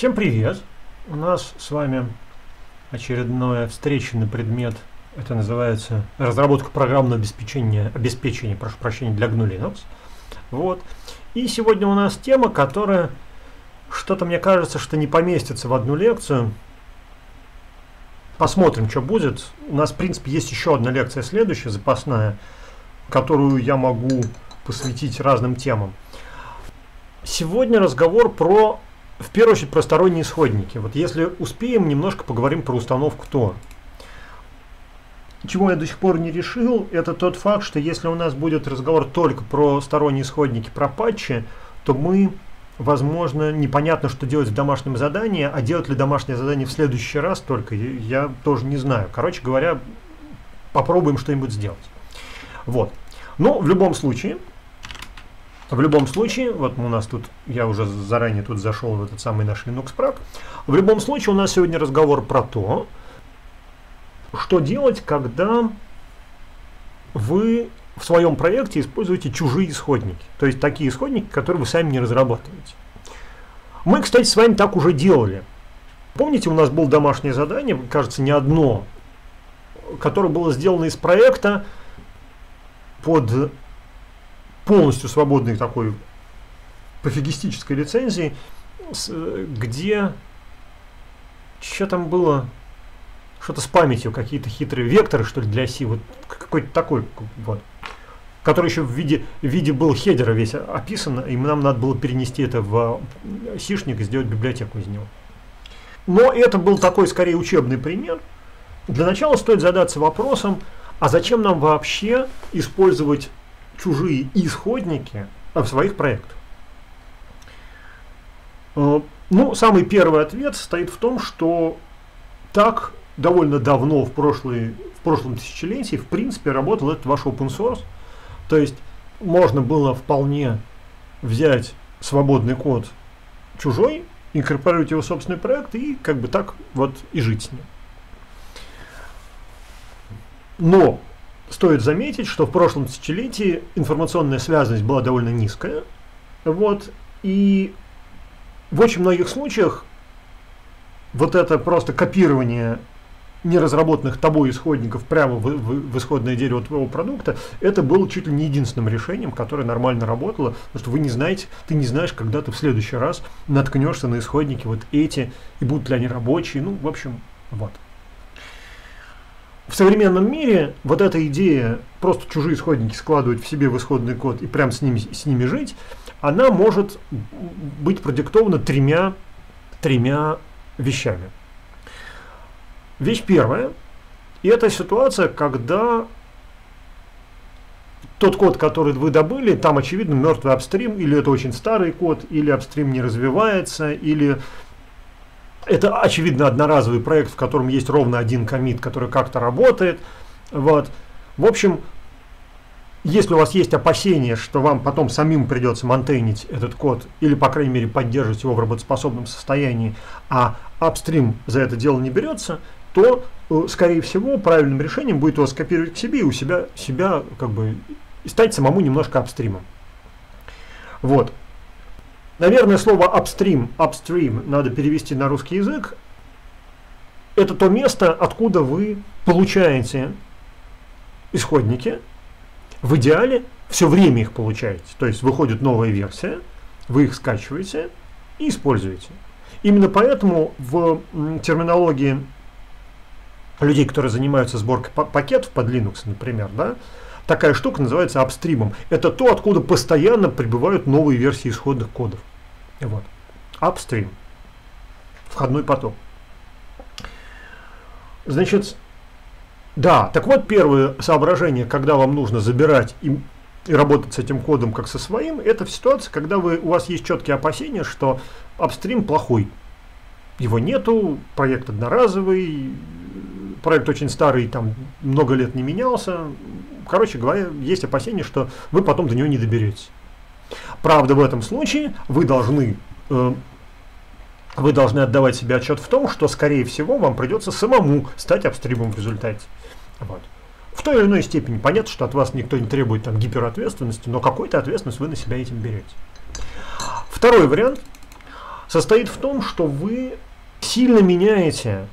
Всем привет! У нас с вами очередная встреча на предмет, это называется разработка программного обеспечения, прошу прощения, для GNU Linux. Вот. И сегодня у нас тема, которая что-то мне кажется, что не поместится в одну лекцию. Посмотрим, что будет. У нас, в принципе, есть еще одна лекция следующая, запасная, которую я могу посвятить разным темам. Сегодня разговор про, в первую очередь, про сторонние исходники. Вот если успеем, немножко поговорим про установку Tor. Чего я до сих пор не решил, это тот факт, что если у нас будет разговор только про сторонние исходники, про патчи, то мы, возможно, непонятно, что делать в домашнем задании, а делать ли домашнее задание в следующий раз только, я тоже не знаю. Короче говоря, попробуем что-нибудь сделать. Вот. Но в любом случае, вот у нас тут, я уже заранее тут зашел в этот самый наш Linux Prac. В любом случае у нас сегодня разговор про то, что делать, когда вы в своем проекте используете чужие исходники. То есть такие исходники, которые вы сами не разрабатываете. Мы, кстати, с вами так уже делали. Помните, у нас было домашнее задание, кажется, не одно, которое было сделано из проекта под полностью свободной такой пофигистической лицензией, где что там было, что-то с памятью, какие-то хитрые векторы, что ли, для оси, вот какой-то такой, вот, который еще в виде был хедера весь описан, и нам надо было перенести это в сишник и сделать библиотеку из него. Но это был такой, скорее, учебный пример. Для начала стоит задаться вопросом, а зачем нам вообще использовать чужие исходники в своих проектах? Ну, самый первый ответ состоит в том, что так довольно давно, в прошлом тысячелетии, в принципе, работал этот ваш open source. То есть можно было вполне взять свободный код чужой, инкорпорировать его в собственный проект и как бы так вот и жить с ним. Но стоит заметить, что в прошлом тысячелетии информационная связанность была довольно низкая. Вот, и в очень многих случаях вот это просто копирование неразработанных тобой исходников прямо в исходное дерево твоего продукта, это было чуть ли не единственным решением, которое нормально работало, потому что ты не знаешь, когда ты в следующий раз наткнешься на исходники вот эти, и будут ли они рабочие, ну, в общем, вот. В современном мире вот эта идея просто чужие исходники складывать в себе в исходный код и прям с ними жить, она может быть продиктована тремя вещами. Вещь первая, и это ситуация, когда тот код, который вы добыли, там очевидно мертвый апстрим, или это очень старый код, или апстрим не развивается, или это очевидно одноразовый проект, в котором есть ровно один коммит, который как-то работает. Вот. В общем, если у вас есть опасения, что вам потом самим придется монтейнить этот код, или, по крайней мере, поддерживать его в работоспособном состоянии, а апстрим за это дело не берется, то, скорее всего, правильным решением будет его скопировать к себе и у себя как бы стать самому немножко апстримом. Вот. Наверное, слово upstream надо перевести на русский язык. Это то место, откуда вы получаете исходники. В идеале все время их получаете. То есть выходит новая версия, вы их скачиваете и используете. Именно поэтому в терминологии людей, которые занимаются сборкой пакетов под Linux, например, да, такая штука называется апстримом. Это то, откуда постоянно прибывают новые версии исходных кодов. Вот. Upstream. Входной поток. Значит, да, так вот первое соображение, когда вам нужно забирать и работать с этим кодом как со своим, это в ситуации, когда у вас есть четкие опасения, что апстрим плохой. Его нету, проект одноразовый, проект очень старый, там много лет не менялся. Короче говоря, есть опасения, что вы потом до него не доберетесь. Правда, в этом случае вы должны отдавать себе отчет в том, что, скорее всего, вам придется самому стать апстримом в результате. Вот. В той или иной степени понятно, что от вас никто не требует там гиперответственности, но какую-то ответственность вы на себя этим берете. Второй вариант. состоит в том, что вы сильно меняете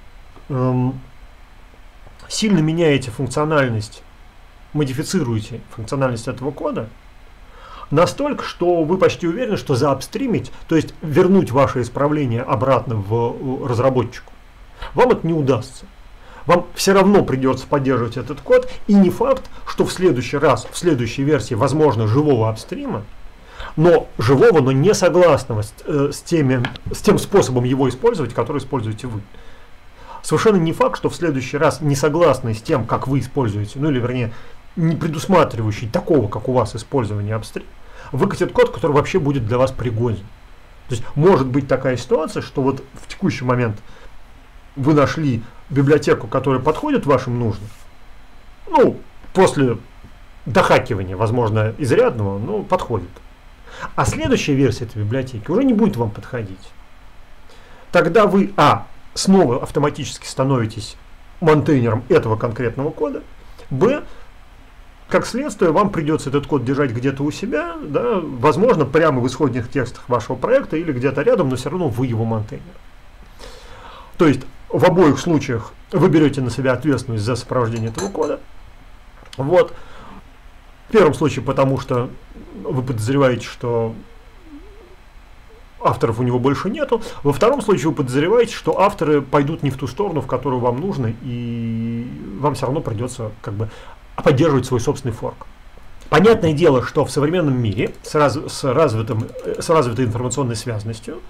функциональность, модифицируете функциональность этого кода настолько, что вы почти уверены, что заапстримить, то есть вернуть ваше исправление обратно в разработчику, вам это не удастся. Вам все равно придется поддерживать этот код, и не факт, что в следующий раз, в следующей версии, возможно, живого апстрима, но не согласного с тем способом его использовать, который используете вы. Совершенно не факт, что в следующий раз не согласный с тем, как вы используете, ну или вернее, не предусматривающий такого, как у вас, использование апстрим, выкатит код, который вообще будет для вас пригоден. То есть может быть такая ситуация, что вот в текущий момент вы нашли библиотеку, которая подходит вашим нуждам, ну, после дохакивания, возможно, изрядного, но подходит. А следующая версия этой библиотеки уже не будет вам подходить. Тогда вы, снова автоматически становитесь монтейнером этого конкретного кода, как следствие, вам придется этот код держать где-то у себя, да, возможно, прямо в исходных текстах вашего проекта или где-то рядом, но все равно вы его монтейнер. То есть в обоих случаях вы берете на себя ответственность за сопровождение этого кода. Вот. В первом случае, потому что вы подозреваете, что авторов у него больше нету. Во втором случае вы подозреваете, что авторы пойдут не в ту сторону, в которую вам нужно, и вам все равно придется как бы поддерживать свой собственный форк. Понятное дело, что в современном мире с развитой информационной связностью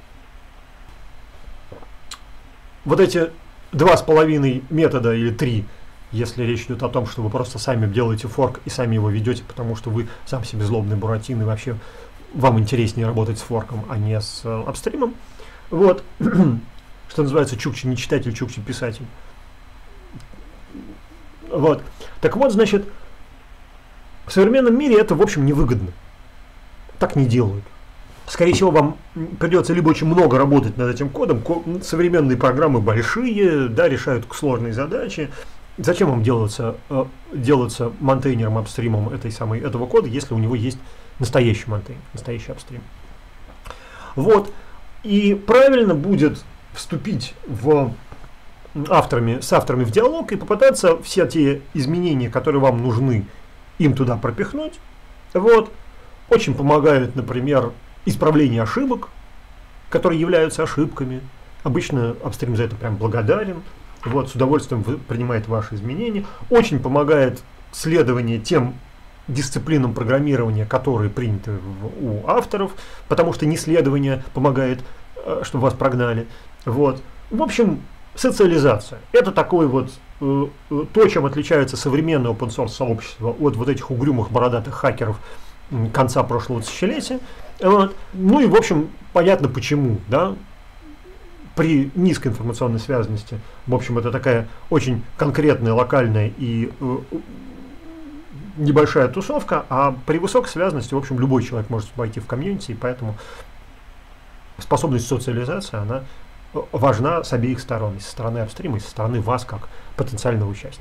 вот эти 2,5 метода или 3, если речь идет о том, что вы просто сами делаете форк и сами его ведете, потому что вы сам себе злобный буратино, и вообще вам интереснее работать с форком, а не с апстримом. Вот. Что называется, чукчи не читатель, чукчи писатель. Вот. Так вот, значит, в современном мире это, в общем, невыгодно. Так не делают. Скорее всего, вам придется либо очень много работать над этим кодом, современные программы большие, да, решают сложные задачи. Зачем вам делаться монтейнером, апстримом этого кода, если у него есть настоящий монтейнер, настоящий апстрим? Вот. И правильно будет вступить с авторами в диалог и попытаться все те изменения, которые вам нужны, им туда пропихнуть. Вот. Очень помогает, например, исправление ошибок, которые являются ошибками. Обычно апстрим за это прям благодарен. Вот, с удовольствием принимает ваши изменения. Очень помогает следование тем дисциплинам программирования, которые приняты у авторов, потому что неследование помогает, чтобы вас прогнали. Вот. В общем, социализация. Это такое вот то, чем отличается современное open source сообщество от вот этих угрюмых бородатых хакеров конца прошлого тысячелетия. Вот. Ну и в общем понятно почему, да? При низкой информационной связанности, в общем, это такая очень конкретная, локальная и небольшая тусовка, а при высокой связанности, в общем, любой человек может войти в комьюнити, и поэтому способность социализации, она важна с обеих сторон, и со стороны апстрима, и со стороны вас, как потенциального участника.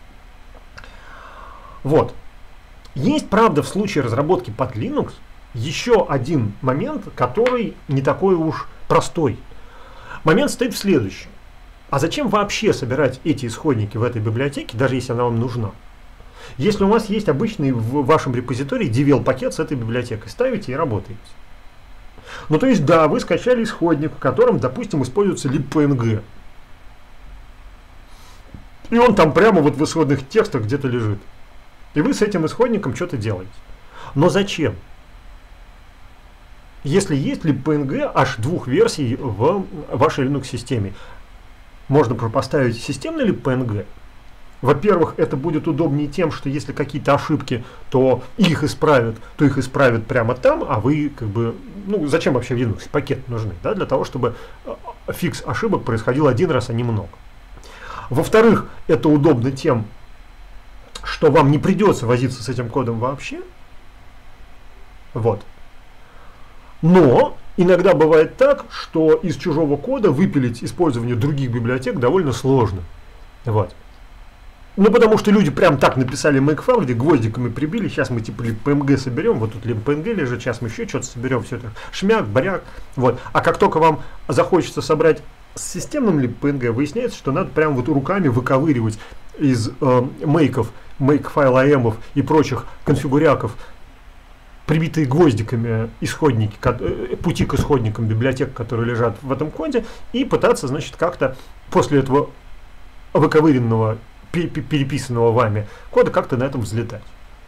Вот. Есть, правда, в случае разработки под Linux еще один момент, который не такой уж простой. Момент стоит в следующем. А зачем вообще собирать эти исходники в этой библиотеке, даже если она вам нужна? Если у вас есть обычный в вашем репозитории devel-пакет с этой библиотекой, ставите и работаете. Ну то есть да, вы скачали исходник, в котором, допустим, используется libpng. И он там прямо вот в исходных текстах где-то лежит. И вы с этим исходником что-то делаете. Но зачем? Если есть libpng аж двух версий в вашей Linux-системе, можно поставить системный libpng. Во-первых, это будет удобнее тем, что если какие-то ошибки, то их исправят прямо там, а вы как бы, ну зачем вообще в Linux пакет нужны, да, для того, чтобы фикс ошибок происходил один раз, а не много. Во-вторых, это удобно тем, что вам не придется возиться с этим кодом вообще. Вот. Но иногда бывает так, что из чужого кода выпилить использование других библиотек довольно сложно. Вот. Ну, потому что люди прям так написали makefile, где гвоздиками прибили, сейчас мы типа PNG соберем, вот тут либо PNG лежит, сейчас мы еще что-то соберем, все это шмяк, баряк, вот. А как только вам захочется собрать с системным либо PNG, выясняется, что надо прям вот руками выковыривать из makefile AM и прочих конфигуряков прибитые гвоздиками исходники, пути к исходникам библиотек, которые лежат в этом коде, и пытаться, значит, как-то после этого выковыренного, переписанного вами кода как-то на этом взлетать.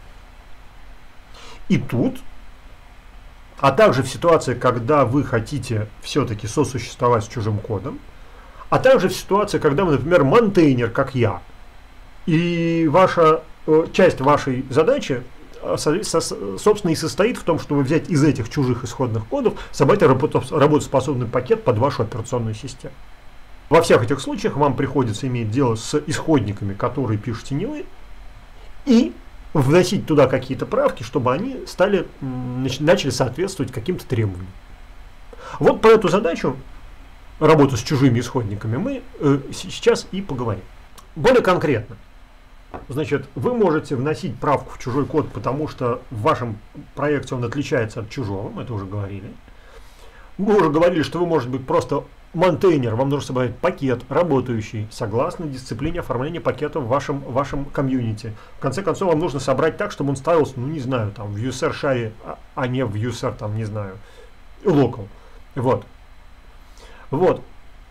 И тут, а также в ситуации, когда вы хотите все-таки сосуществовать с чужим кодом, а также в ситуации, когда вы, например, монтейнер, как я, и часть вашей задачи, собственно, и состоит в том, чтобы взять из этих чужих исходных кодов, собрать работоспособный пакет под вашу операционную систему. Во всех этих случаях вам приходится иметь дело с исходниками, которые пишете не вы, и вносить туда какие-то правки, чтобы они начали соответствовать каким-то требованиям. Вот про эту задачу, работу с чужими исходниками, мы сейчас и поговорим. Более конкретно. Значит, вы можете вносить правку в чужой код, потому что в вашем проекте он отличается от чужого, мы это уже говорили. Мы уже говорили, что вы можете быть просто монтейнер, вам нужно собрать пакет, работающий согласно дисциплине оформления пакета в вашем комьюнити. В конце концов, вам нужно собрать так, чтобы он ставился, ну не знаю, там в user share, а не в user, там, не знаю, local. Вот. Вот.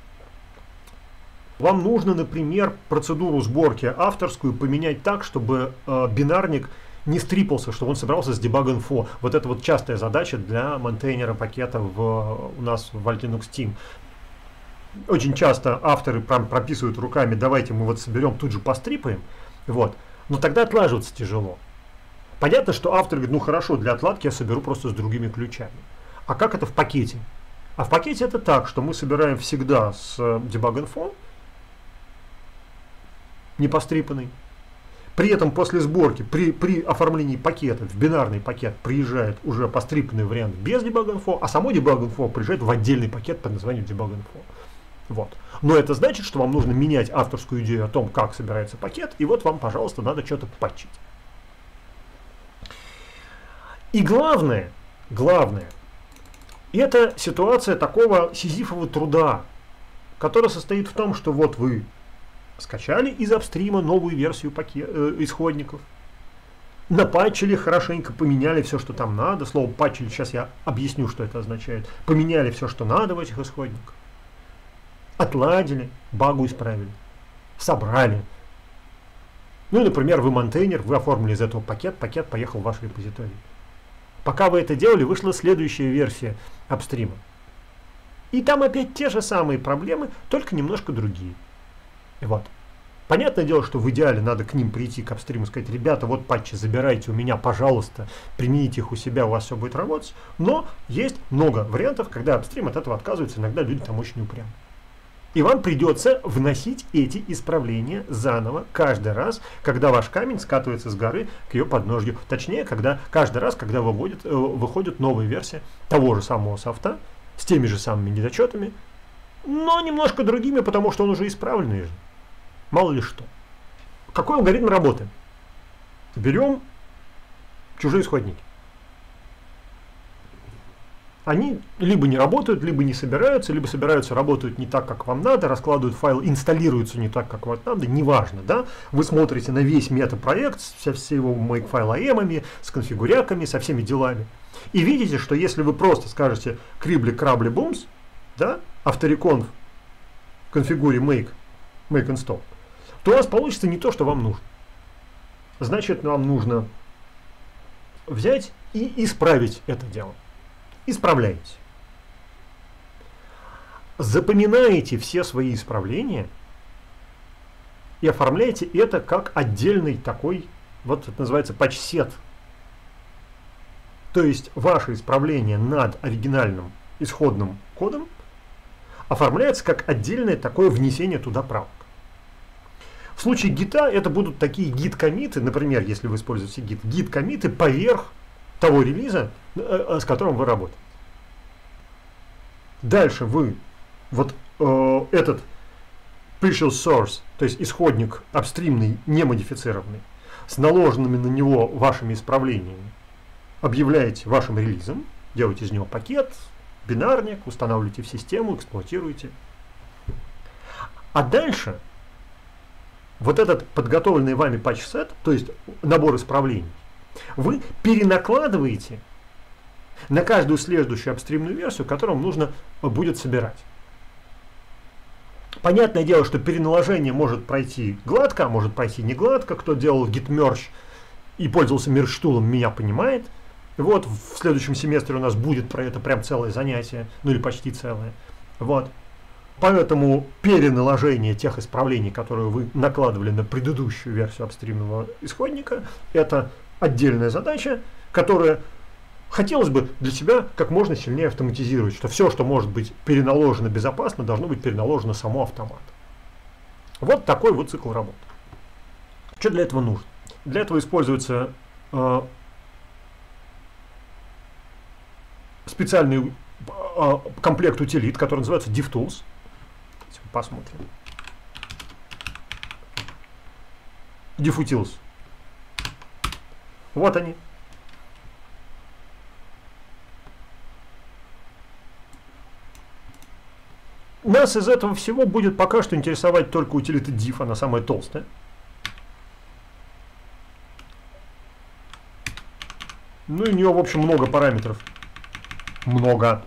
Вам нужно, например, процедуру сборки авторскую поменять так, чтобы бинарник не стрипался, чтобы он собрался с debug.info. Вот это вот частая задача для монтейнера пакета у нас в Linux Team. Очень часто авторы прописывают руками, давайте мы вот соберем, тут же пострипаем. Вот. Но тогда отлаживаться тяжело. Понятно, что автор говорит, ну хорошо, для отладки я соберу просто с другими ключами. А как это в пакете? А в пакете это так, что мы собираем всегда с debug.info, не пострипанный. При этом после сборки, при оформлении пакета в бинарный пакет приезжает уже пострипанный вариант без debug.info, а само debug.info приезжает в отдельный пакет под названием debug.info. Вот. Но это значит, что вам нужно менять авторскую идею о том, как собирается пакет, и вот вам, пожалуйста, надо что-то патчить. И главное, это ситуация такого сизифового труда, который состоит в том, что вот вы скачали из апстрима новую версию исходников, напатчили хорошенько, поменяли все, что там надо. Слово патчили, сейчас я объясню, что это означает. Поменяли все, что надо в этих исходниках. Отладили, багу исправили, собрали. Ну и, например, вы монтейнер, вы оформили из этого пакет поехал в ваш репозиторий. Пока вы это делали, вышла следующая версия апстрима. И там опять те же самые проблемы, только немножко другие. Вот. Понятное дело, что в идеале надо к ним прийти, к апстриму, и сказать, ребята, вот патчи забирайте у меня, пожалуйста, примените их у себя, у вас все будет работать. Но есть много вариантов, когда апстрим от этого отказывается, иногда люди там очень упрямы. И вам придется вносить эти исправления заново каждый раз, когда ваш камень скатывается с горы к ее подножью. Точнее, каждый раз, когда выходит новая версия того же самого софта, с теми же самыми недочетами, но немножко другими, потому что он уже исправленный же. Мало ли что. Какой алгоритм работы? Берем чужие исходники. Они либо не работают, либо не собираются, либо собираются, работают не так, как вам надо, раскладывают файл, инсталируются не так, как вам надо, неважно, да? Вы смотрите на весь метапроект со его makefile AM, с конфигуряками, со всеми делами. И видите, что если вы просто скажете крибли-крабли-бумс, да, автореконф в конфигуре make install, то у вас получится не то, что вам нужно. Значит, вам нужно взять и исправить это дело. Исправляете. Запоминаете все свои исправления и оформляете это как отдельный такой, вот это называется патч-сет. То есть ваше исправление над оригинальным исходным кодом оформляется как отдельное такое внесение туда правок. В случае гита это будут такие гит-коммиты, например, если вы используете гит-коммиты поверх того релиза, с которым вы работаете. Дальше вы вот этот precious source, то есть исходник апстримный, не модифицированный, с наложенными на него вашими исправлениями, объявляете вашим релизом, делаете из него пакет, бинарник, устанавливаете в систему, эксплуатируете. А дальше вот этот подготовленный вами патч-сет, то есть набор исправлений, вы перенакладываете на каждую следующую апстримную версию, которую вам нужно будет собирать. Понятное дело, что переналожение может пройти гладко, а может пройти не гладко. Кто делал git merge и пользовался мерджтулом, меня понимает. Вот в следующем семестре у нас будет про это прям целое занятие, ну или почти целое. Вот. Поэтому переналожение тех исправлений, которые вы накладывали на предыдущую версию апстримного исходника, это отдельная задача, которая хотелось бы для себя как можно сильнее автоматизировать, что все, что может быть переналожено безопасно, должно быть переналожено само автомат. Вот такой вот цикл работы. Что для этого нужно? Для этого используется специальный комплект утилит, который называется DivTools. Посмотрим. DivTools. Вот они. Нас из этого всего будет пока что интересовать только утилита div, она самая толстая. Ну и у нее, в общем, много параметров. Много.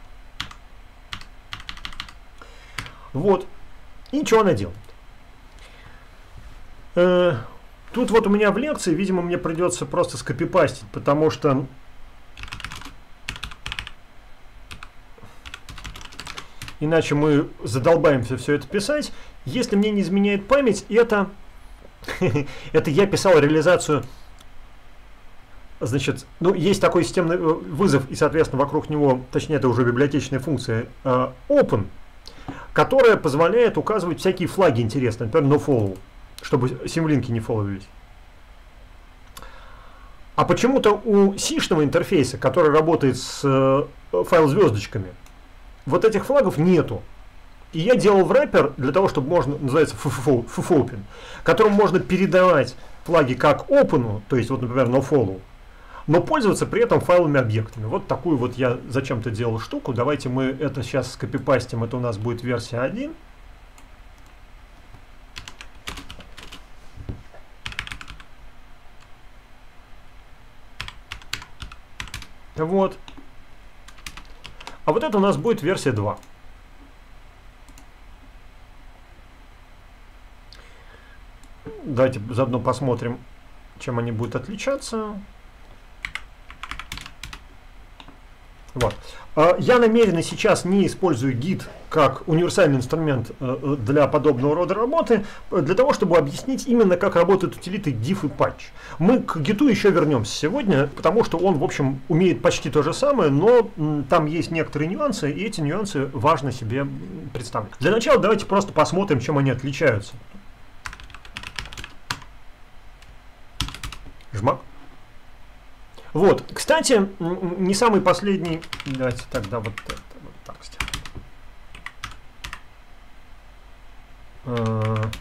Вот. И что она делает? Тут вот у меня в лекции, видимо, мне придется просто скопипастить, потому что иначе мы задолбаемся все это писать. Если мне не изменяет память, это я писал реализацию. Значит, ну, есть такой системный вызов, и, соответственно, вокруг него, точнее, это уже библиотечная функция open, которая позволяет указывать всякие флаги интересные, например, nofollow, чтобы симлинки не фолловились. А почему-то у C-шного интерфейса, который работает с файл-звездочками, вот этих флагов нету. И я делал wrapper для того, чтобы можно, называется FFOpen, которым можно передавать флаги как open, то есть, вот, например, nofollow, но пользоваться при этом файлами-объектами. Вот такую вот я зачем-то делал штуку. Давайте мы это сейчас скопипастим. Это у нас будет версия 1. Вот. А вот это у нас будет версия 2. Давайте заодно посмотрим, чем они будут отличаться. Вот. Я намеренно сейчас не использую Git как универсальный инструмент для подобного рода работы, для того, чтобы объяснить именно, как работают утилиты div и patch. Мы к Git еще вернемся сегодня, потому что он, в общем, умеет почти то же самое, но там есть некоторые нюансы, и эти нюансы важно себе представить. Для начала давайте просто посмотрим, чем они отличаются. Жмак. Вот, кстати, не самый последний. Давайте тогда вот это вот так сделаем.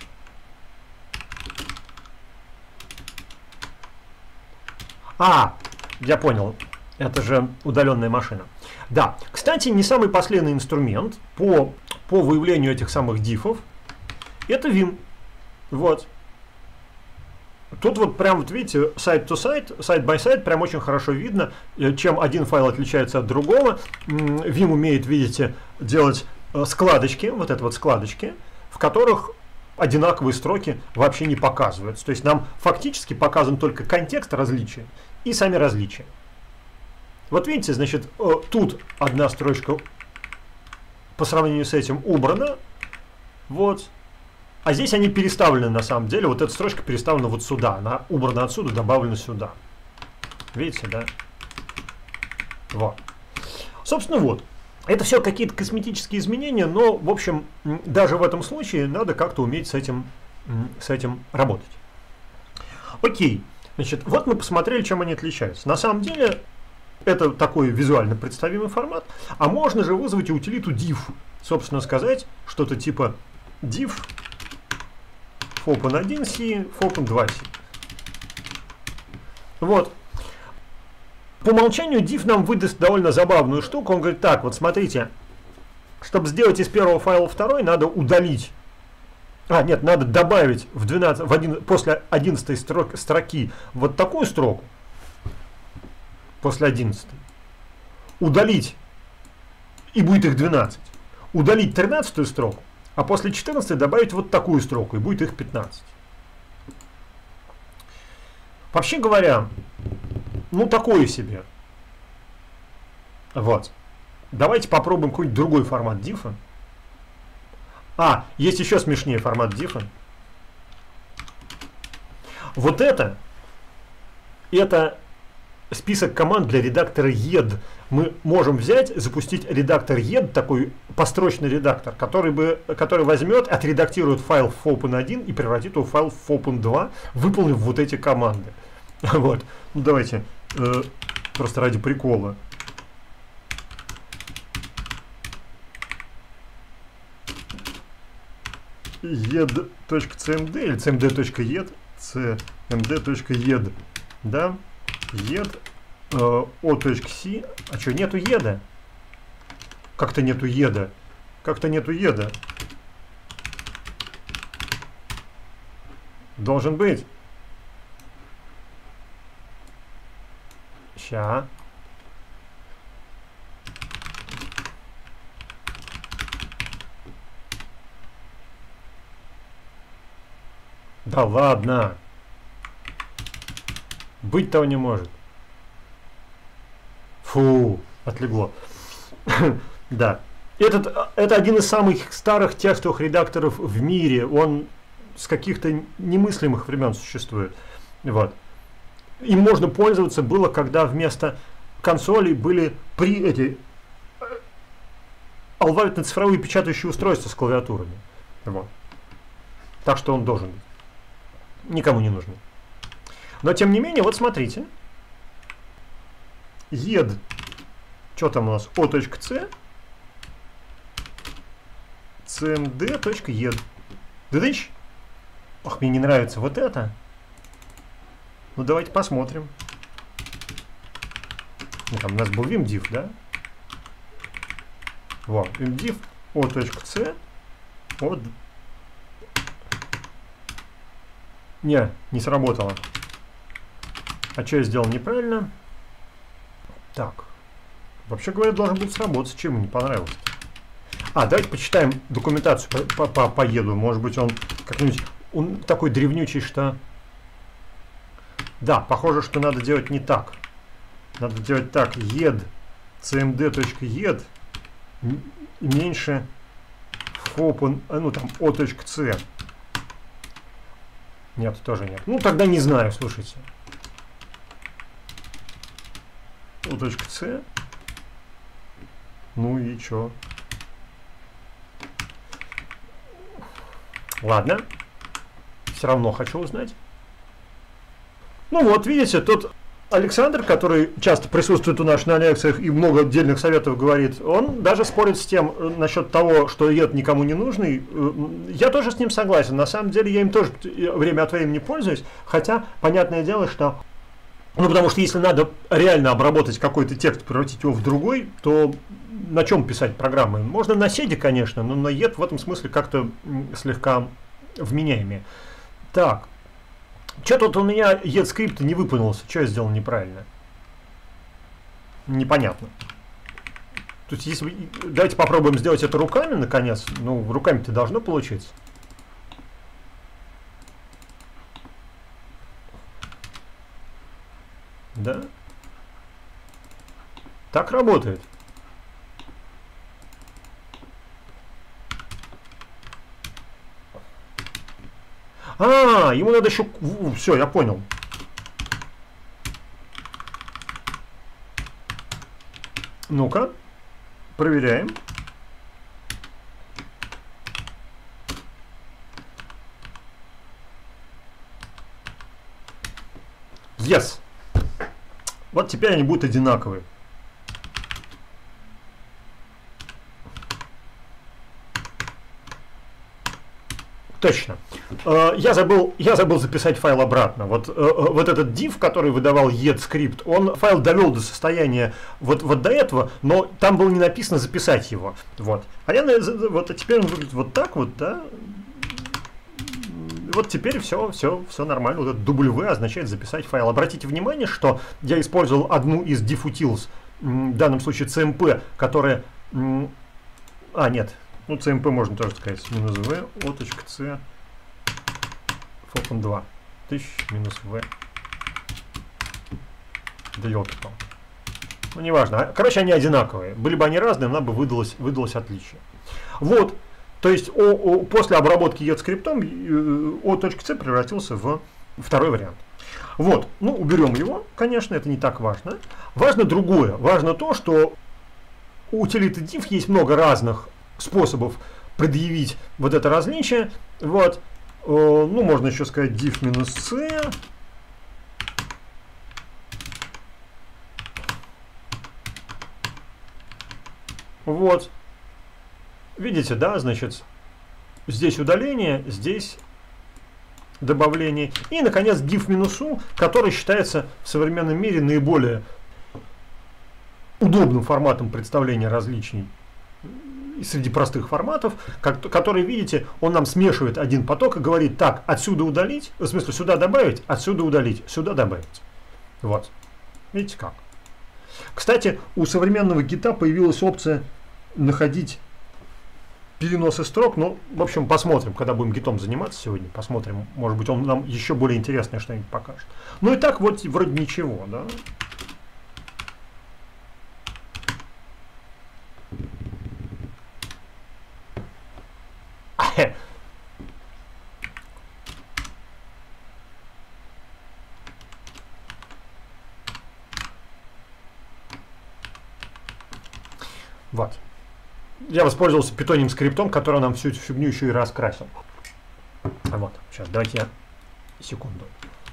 Я понял. Это же удаленная машина. Да, кстати, не самый последний инструмент по выявлению этих самых дифов это Vim. Вот. Тут вот прям, вот видите, side-to-side, side-by-side, прям очень хорошо видно, чем один файл отличается от другого. Vim умеет, видите, делать складочки, вот это вот складочки, в которых одинаковые строки вообще не показываются. То есть нам фактически показан только контекст различия и сами различия. Вот видите, значит, тут одна строчка по сравнению с этим убрана, вот. А здесь они переставлены на самом деле. Вот эта строчка переставлена вот сюда. Она убрана отсюда, добавлена сюда. Видите, да? Вот. Собственно, вот. Это все какие-то косметические изменения, но, в общем, даже в этом случае надо как-то уметь с этим работать. Окей. Значит, вот мы посмотрели, чем они отличаются. На самом деле, это такой визуально представимый формат. А можно же вызвать и утилиту div. Собственно, сказать что-то типа div fopen1c, fopen2c. Вот. По умолчанию div нам выдаст довольно забавную штуку. Он говорит, так, вот смотрите, чтобы сделать из первого файла второй, надо удалить. Нет, надо добавить после 11 строки вот такую строку. После 11. Удалить. И будет их 12. Удалить 13 строку. А после 14 добавить вот такую строку. И будет их 15. Вообще говоря, ну такое себе. Вот. Давайте попробуем какой-нибудь другой формат дифа. Есть еще смешнее формат дифа. Вот это список команд для редактора ED. Мы можем взять, запустить редактор ED, такой построчный редактор, который возьмет, отредактирует файл fopen1 и превратит его в файл fopen2, выполнив вот эти команды. Вот. Ну давайте, просто ради прикола. ed.cmd или cmd.ed, cmd.ed, да, ed, o.c, а что, нету еда? Как-то нету еда. Как-то нету еда. Должен быть. Ща. Да ладно. Быть того не может. Фу, отлегло. Да. Это один из самых старых текстовых редакторов в мире. Он с каких-то немыслимых времен существует. Вот. Им можно пользоваться было, когда вместо консолей были алфавитно-цифровые печатающие устройства с клавиатурами. Вот. Так что он должен быть. Никому не нужен. Но тем не менее, вот смотрите. ed. Что там у нас? o.c. cmd.ed. Дыдыщ. Ах, мне не нравится вот это. Ну, давайте посмотрим. Ну, там у нас был vimdiv, да? Вот, vimdiv o.c. Вот. Не сработало. А что я сделал неправильно? Так. Вообще говоря, должен был сработать. Чем ему не понравилось? Давайте почитаем документацию по еду. Может быть, он как-нибудь... Он такой древнючий, что... Да, похоже, что надо делать не так. Надо делать так. ed, cmd.ed меньше fopen, ну там o.c. Нет, тоже нет. Ну, тогда не знаю, слушайте. o.c. Ну и чё? Ладно. Все равно хочу узнать. Ну вот, видите, тот Александр, который часто присутствует у нас на лекциях и много отдельных советов говорит, он даже спорит с тем насчет того, что ед никому не нужный. Я тоже с ним согласен. На самом деле я им тоже время от времени пользуюсь. Хотя, понятное дело, что... Ну, потому что если надо реально обработать какой-то текст, превратить его в другой, то на чем писать программы? Можно на седе, конечно, но на ед в этом смысле как-то слегка вменяемее. Так. Что тут у меня ed-скрипт не выполнился? Что я сделал неправильно? Непонятно. То есть, если... Давайте попробуем сделать это руками, наконец. Ну, руками-то должно получиться. Да? Так работает. Ему надо еще... Все, я понял. Ну-ка, проверяем. Yes. Вот теперь они будут одинаковые. точно. Я забыл записать файл обратно. Вот этот div, который выдавал ETH-скрипт, он файл довел до состояния вот до этого, но там было не написано записать его. Вот. А теперь он выглядит вот так вот, да? Вот теперь все нормально. Вот это W означает записать файл. Обратите внимание, что я использовал одну из diffutils, в данном случае CMP, которая... нет. Ну, CMP можно тоже сказать. -v, o.c, Falcon 2. -v. Да елки-палки. Ну, неважно. Короче, они одинаковые. Были бы они разные, нам бы выдалось отличие. Вот. То есть после обработки ETH-скриптом o.c превратился в второй вариант. Вот. Ну, уберем его, конечно, это не так важно. Важно другое. Важно то, что у утилиты div есть много разных способов предъявить вот это различие. Вот. Ну, можно еще сказать div-c. Вот. Видите, да, значит, здесь удаление, здесь добавление. И, наконец, div-u, который считается в современном мире наиболее удобным форматом представления различий среди простых форматов, который, видите, он нам смешивает один поток и говорит, так, отсюда удалить, в смысле, сюда добавить, отсюда удалить, сюда добавить. Вот. Видите как? Кстати, у современного гита появилась опция находить переносы строк. Ну, в общем, посмотрим, когда будем гитом заниматься сегодня, посмотрим, может быть, он нам еще более интересное что-нибудь покажет. Ну и так вот, вроде ничего, да? Вот. Я воспользовался питоним скриптом, который нам всю эту фигню еще и раскрасил. Вот. Сейчас, давайте я... Секунду.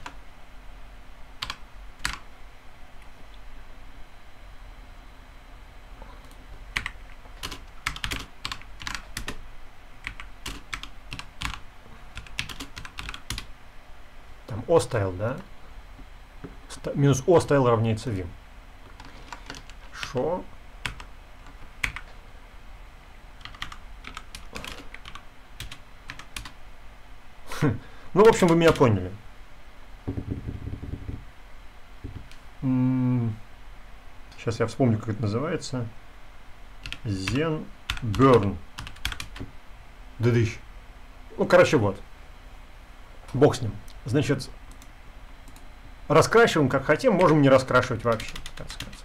Там o-style, да? Минус o-style равняется vim. Шо? Ну, в общем, вы меня поняли. Сейчас я вспомню, как это называется. Zen Burn. Дыдыщ. Ну, короче, вот. Бог с ним. Значит, раскрашиваем как хотим, можем не раскрашивать вообще, так сказать.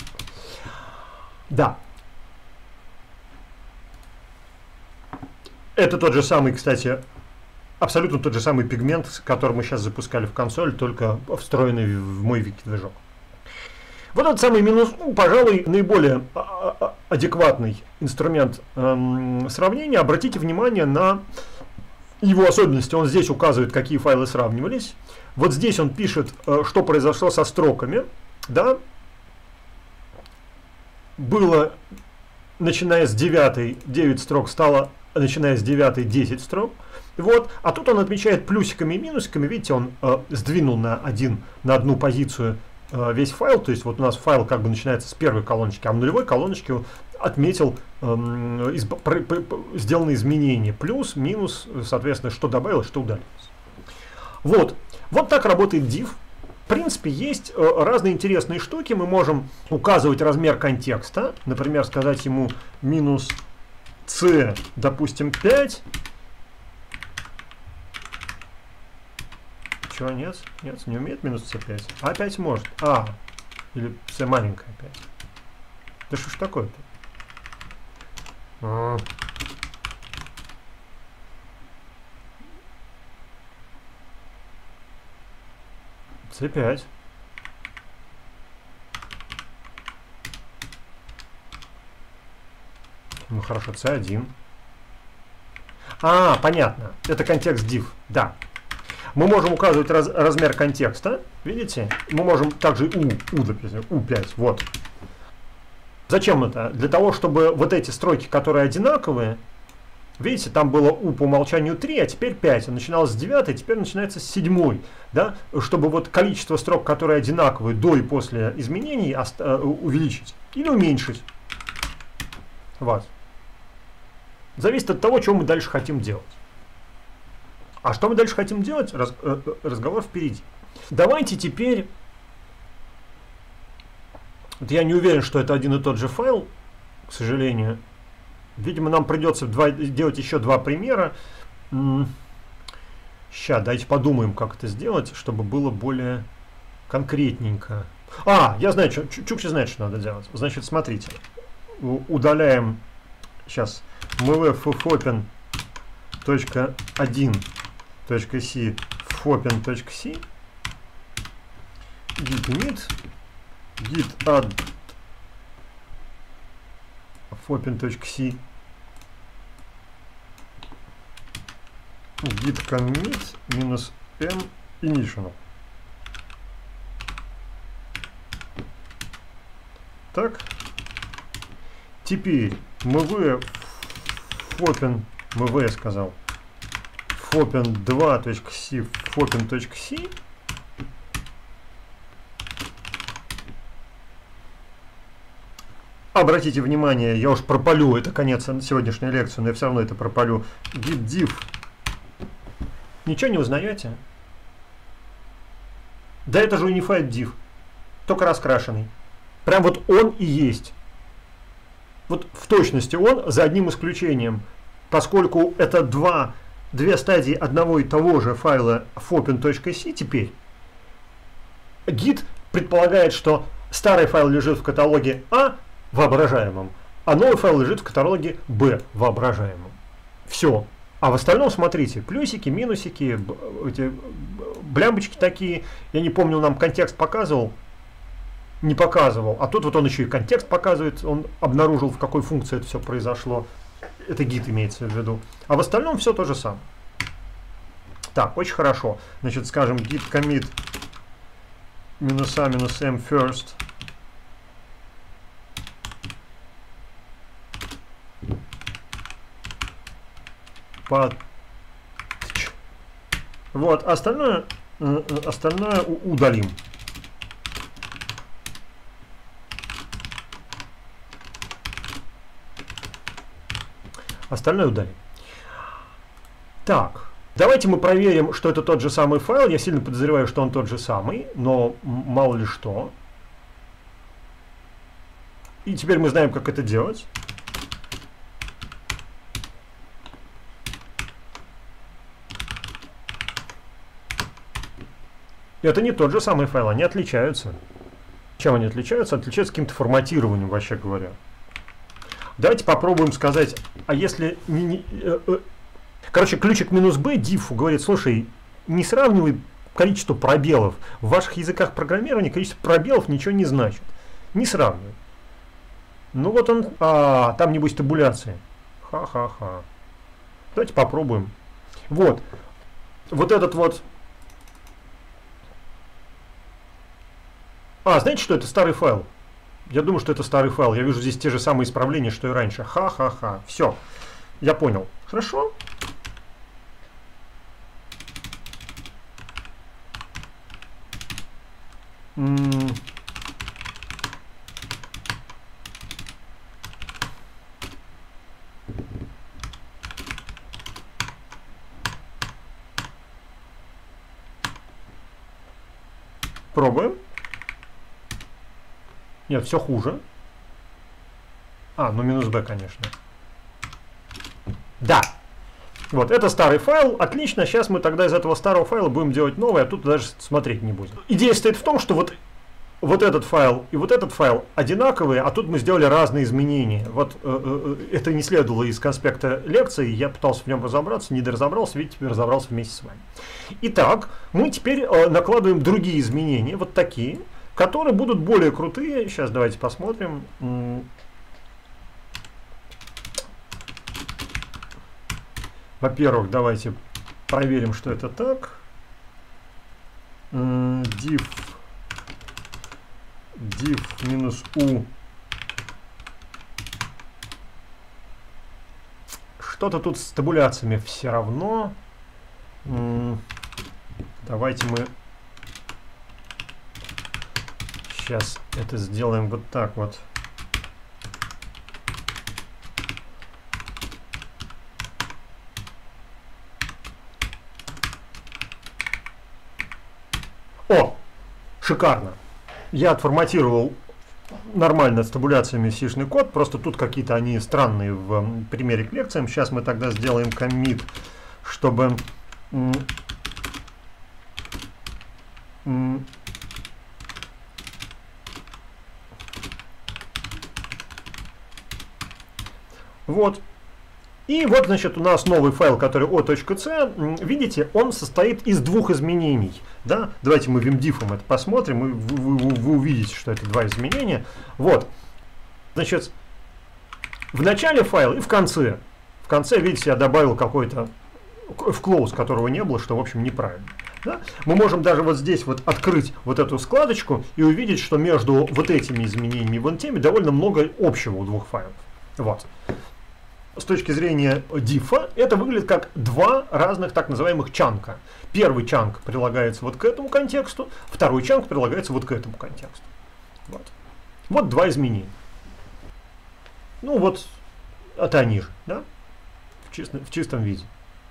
Да. Это тот же самый, кстати, абсолютно тот же самый пигмент, который мы сейчас запускали в консоль, только встроенный в мой вики-движок. Вот этот самый минус, пожалуй, наиболее адекватный инструмент сравнения. Обратите внимание на его особенности. Он здесь указывает, какие файлы сравнивались. Вот здесь он пишет, что произошло со строками. Да? Было, начиная с 9 строк, стало, начиная с 9 10 строк. Вот. А тут он отмечает плюсиками и минусиками. Видите, он сдвинул на одну позицию весь файл. То есть вот у нас файл как бы начинается с первой колоночки, а в нулевой колоночке отметил сделанные изменения. Плюс, минус, соответственно, что добавилось, что удалилось. Вот. Вот так работает div. В принципе, есть разные интересные штуки. Мы можем указывать размер контекста. Например, сказать ему минус c, допустим, 5. Чего, нет? Нет, не умеет минус c5. А 5 может. Или c маленькая 5. Да что ж такое-то? c5. Ну хорошо, c1. Понятно. Это контекст div. Да. Мы можем указывать размер контекста. Видите? Мы можем также записать. U5. Вот. Зачем это? Для того, чтобы вот эти строки, которые одинаковые, Видите, там было у по умолчанию 3, а теперь 5. Начиналось с 9, теперь начинается с 7. Да? Чтобы вот количество строк, которые одинаковые до и после изменений, увеличить или уменьшить. Вот. Зависит от того, что мы дальше хотим делать. А что мы дальше хотим делать, разговор впереди. Давайте теперь... Вот я не уверен, что это один и тот же файл, к сожалению. Видимо, нам придется делать еще два примера. Сейчас, давайте подумаем, как это сделать, чтобы было более конкретненько. Я знаю, Чукча знает, что надо делать. Значит, смотрите. Удаляем сейчас mvfopen.1.c fopen.c git init git add fopen.c git commit -m initial. Так. Теперь fopen fopen2.c fopen.c Обратите внимание, я уж пропалю, это конец сегодняшней лекции, но я все равно это пропалю. Git diff. Ничего не узнаете? Да это же unified diff, только раскрашенный. Прям вот он и есть. Вот в точности он, за одним исключением. Поскольку это две стадии одного и того же файла fopen.c теперь, Git предполагает, что старый файл лежит в каталоге А воображаемом, а новый файл лежит в каталоге Б воображаемом. Все. А в остальном, смотрите, плюсики, минусики, эти блямбочки такие. Я не помню, он нам контекст показывал. Не показывал. А тут вот он еще и контекст показывает. Он обнаружил, в какой функции это все произошло. Это Git имеется в виду. А в остальном все то же самое. Так, очень хорошо. Значит, скажем, git commit -a-m first. Вот, остальное удалим. Остальное удалим. Так, давайте мы проверим, что это тот же самый файл. Я сильно подозреваю, что он тот же самый, но мало ли что. И теперь мы знаем, как это делать. Это не тот же самый файл, они отличаются. Чем они отличаются? Отличаются каким-то форматированием, вообще говоря. Давайте попробуем сказать, а если... Короче, ключик -b diffу говорит, слушай, не сравнивай количество пробелов. В ваших языках программирования количество пробелов ничего не значит. Не сравнивай. Ну вот он... там небось табуляция. Ха-ха-ха. Давайте попробуем. Вот. Вот этот вот... знаете, что это старый файл? Я думаю, что это старый файл. Я вижу здесь те же самые исправления, что и раньше. Ха-ха-ха. Все. Я понял. Хорошо. Пробуем. Нет, все хуже. Ну -b, конечно. Да. Вот, это старый файл. Отлично. Сейчас мы тогда из этого старого файла будем делать новый, а тут даже смотреть не будем. Идея стоит в том, что вот этот файл и вот этот файл одинаковые, а тут мы сделали разные изменения. Вот это не следовало из конспекта лекции. Я пытался в нем разобраться, не доразобрался, видите, теперь разобрался вместе с вами. Итак, мы теперь накладываем другие изменения, вот такие, которые будут более крутые. Сейчас давайте посмотрим. Во-первых, давайте проверим, что это так. Diff -u. Что-то тут с табуляциями все равно. Давайте мы сейчас это сделаем вот так вот. О, шикарно. Я отформатировал нормально с табуляциями C-шный код, просто тут какие-то они странные в примере к лекциям. Сейчас мы тогда сделаем коммит, чтобы вот. И вот, значит, у нас новый файл, который o.c. Видите, он состоит из двух изменений. Да? Давайте мы vimdiff это посмотрим, и вы увидите, что это два изменения. Вот. Значит, в начале файла и в конце. В конце, видите, я добавил какой-то close, которого не было, что, в общем, неправильно. Да? Мы можем даже вот здесь вот открыть вот эту складочку и увидеть, что между вот этими изменениями и вон теми довольно много общего у двух файлов. Вот. С точки зрения diffа это выглядит как два разных так называемых чанка. Первый чанк прилагается вот к этому контексту, второй чанк прилагается вот к этому контексту. Вот, вот два изменения. Ну вот, это они же, да? В чистом виде.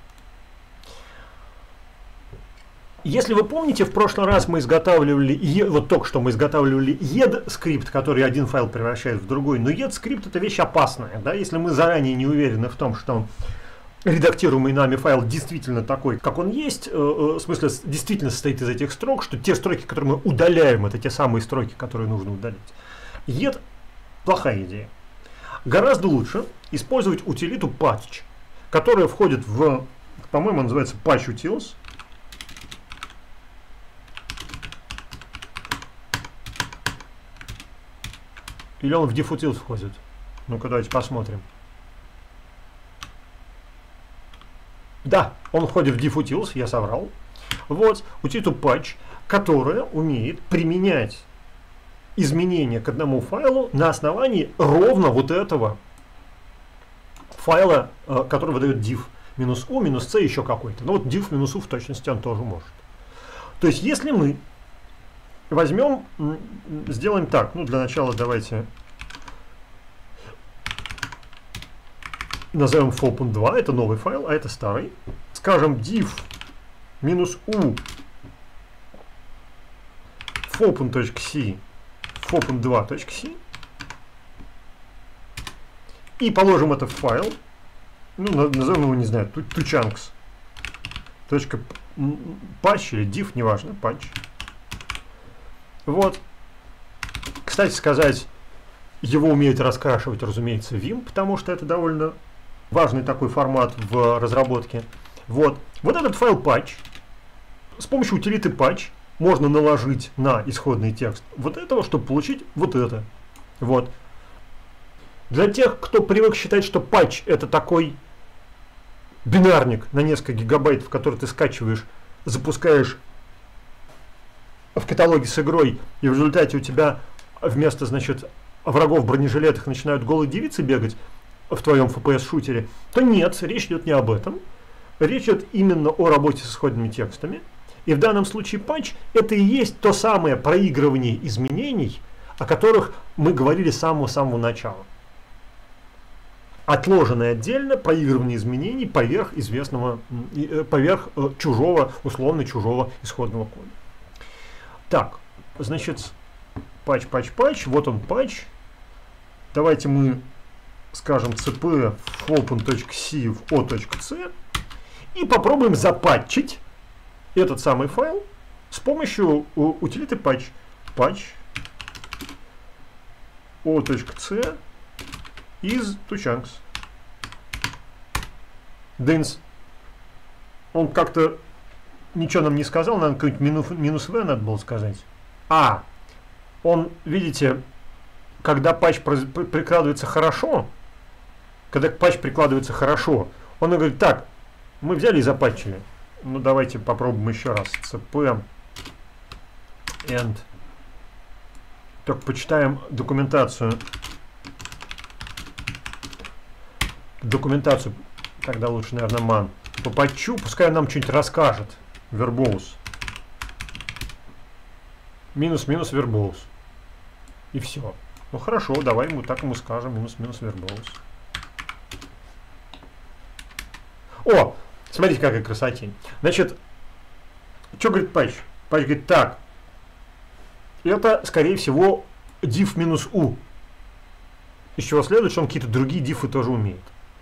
Если вы помните, в прошлый раз мы изготавливали, вот только что мы изготавливали ED скрипт, который один файл превращает в другой. Но ED скрипт это вещь опасная. Да? Если мы заранее не уверены в том, что редактируемый нами файл действительно такой, как он есть, в смысле действительно состоит из этих строк, что те строки, которые мы удаляем, это те самые строки, которые нужно удалить. ED плохая идея. Гораздо лучше использовать утилиту patch, которая входит в, по-моему, называется patch-utils. Или он в diffutils входит? Ну-ка, давайте посмотрим. Да, он входит в diffutils, я соврал. Вот, утилиту patch, которая умеет применять изменения к одному файлу на основании ровно вот этого файла, который выдает diff -u, -c еще какой-то. Ну вот diff -u в точности он тоже может. То есть, если мы возьмем, сделаем так, ну для начала давайте назовем fopun2, это новый файл, а это старый. Скажем diff -u fopun.c fopun2.c и положим это в файл, ну назовем его, не знаю, tochunks. .patch или diff, неважно, patch. Вот. Кстати сказать, его умеет раскрашивать, разумеется, Vim, потому что это довольно важный такой формат в разработке. Вот. Вот этот файл patch с помощью утилиты patch можно наложить на исходный текст вот этого, чтобы получить вот это. Вот. Для тех, кто привык считать, что patch это такой бинарник на несколько гигабайтов, который ты скачиваешь, запускаешь в каталоге с игрой, и в результате у тебя вместо, значит, врагов в бронежилетах начинают голые девицы бегать в твоем FPS-шутере, то нет, речь идет не об этом. Речь идет именно о работе с исходными текстами. И в данном случае патч это и есть то самое проигрывание изменений, о которых мы говорили с самого начала. Отложенное отдельно проигрывание изменений поверх известного, поверх чужого, условно чужого исходного кода. Так, значит, патч, вот он патч. Давайте мы скажем cp fopun.c в o.c и попробуем запатчить этот самый файл с помощью утилиты patch. Patch o.c из tochunks. Дынс. Он как-то ничего нам не сказал, нам какой-нибудь минус v надо было сказать. Он, видите, когда патч прикладывается хорошо, он говорит, так, мы взяли и запатчили. Ну, давайте попробуем еще раз. cp and. Только почитаем документацию. Тогда лучше, наверное, man. По патчу, пускай он нам что-нибудь расскажет. Verbose. Минус-минус verbose. И все. Ну хорошо, давай мы так ему скажем. Минус-минус verbose. О! Смотрите, какая красотень. Значит, что говорит патч? Патч говорит, так. Это, скорее всего, div-u. Из чего следует, что он какие-то другие дифы тоже умеет.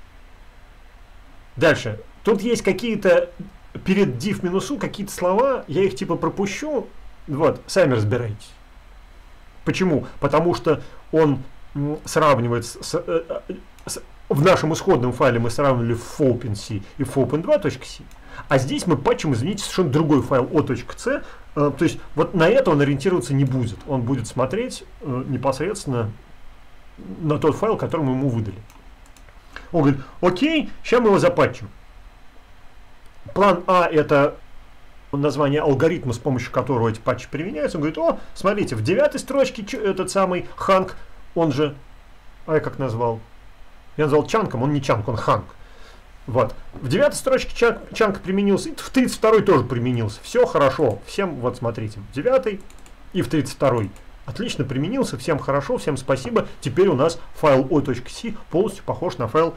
Дальше. Тут есть какие-то перед div-u какие-то слова, я их типа пропущу. Вот, сами разбирайтесь. Почему? Потому что он сравнивает в нашем исходном файле мы сравнивали fopen.c и fopen2.c, а здесь мы патчем, извините, совершенно другой файл o.c, то есть вот на это он ориентироваться не будет. Он будет смотреть непосредственно на тот файл, который мы ему выдали. Он говорит, окей, сейчас мы его запатчим. План А — это название алгоритма, с помощью которого эти патчи применяются. Он говорит, о, смотрите, в 9 строчке этот самый Ханк, он же, а я как назвал? Я назвал чанком, он не чанк, он Ханк. Вот. В 9 строчке чанк применился, и в 32 тоже применился. Все хорошо. Всем, вот смотрите, в 9 и в 32 отлично применился, всем хорошо, всем спасибо. Теперь у нас файл o.c полностью похож на файл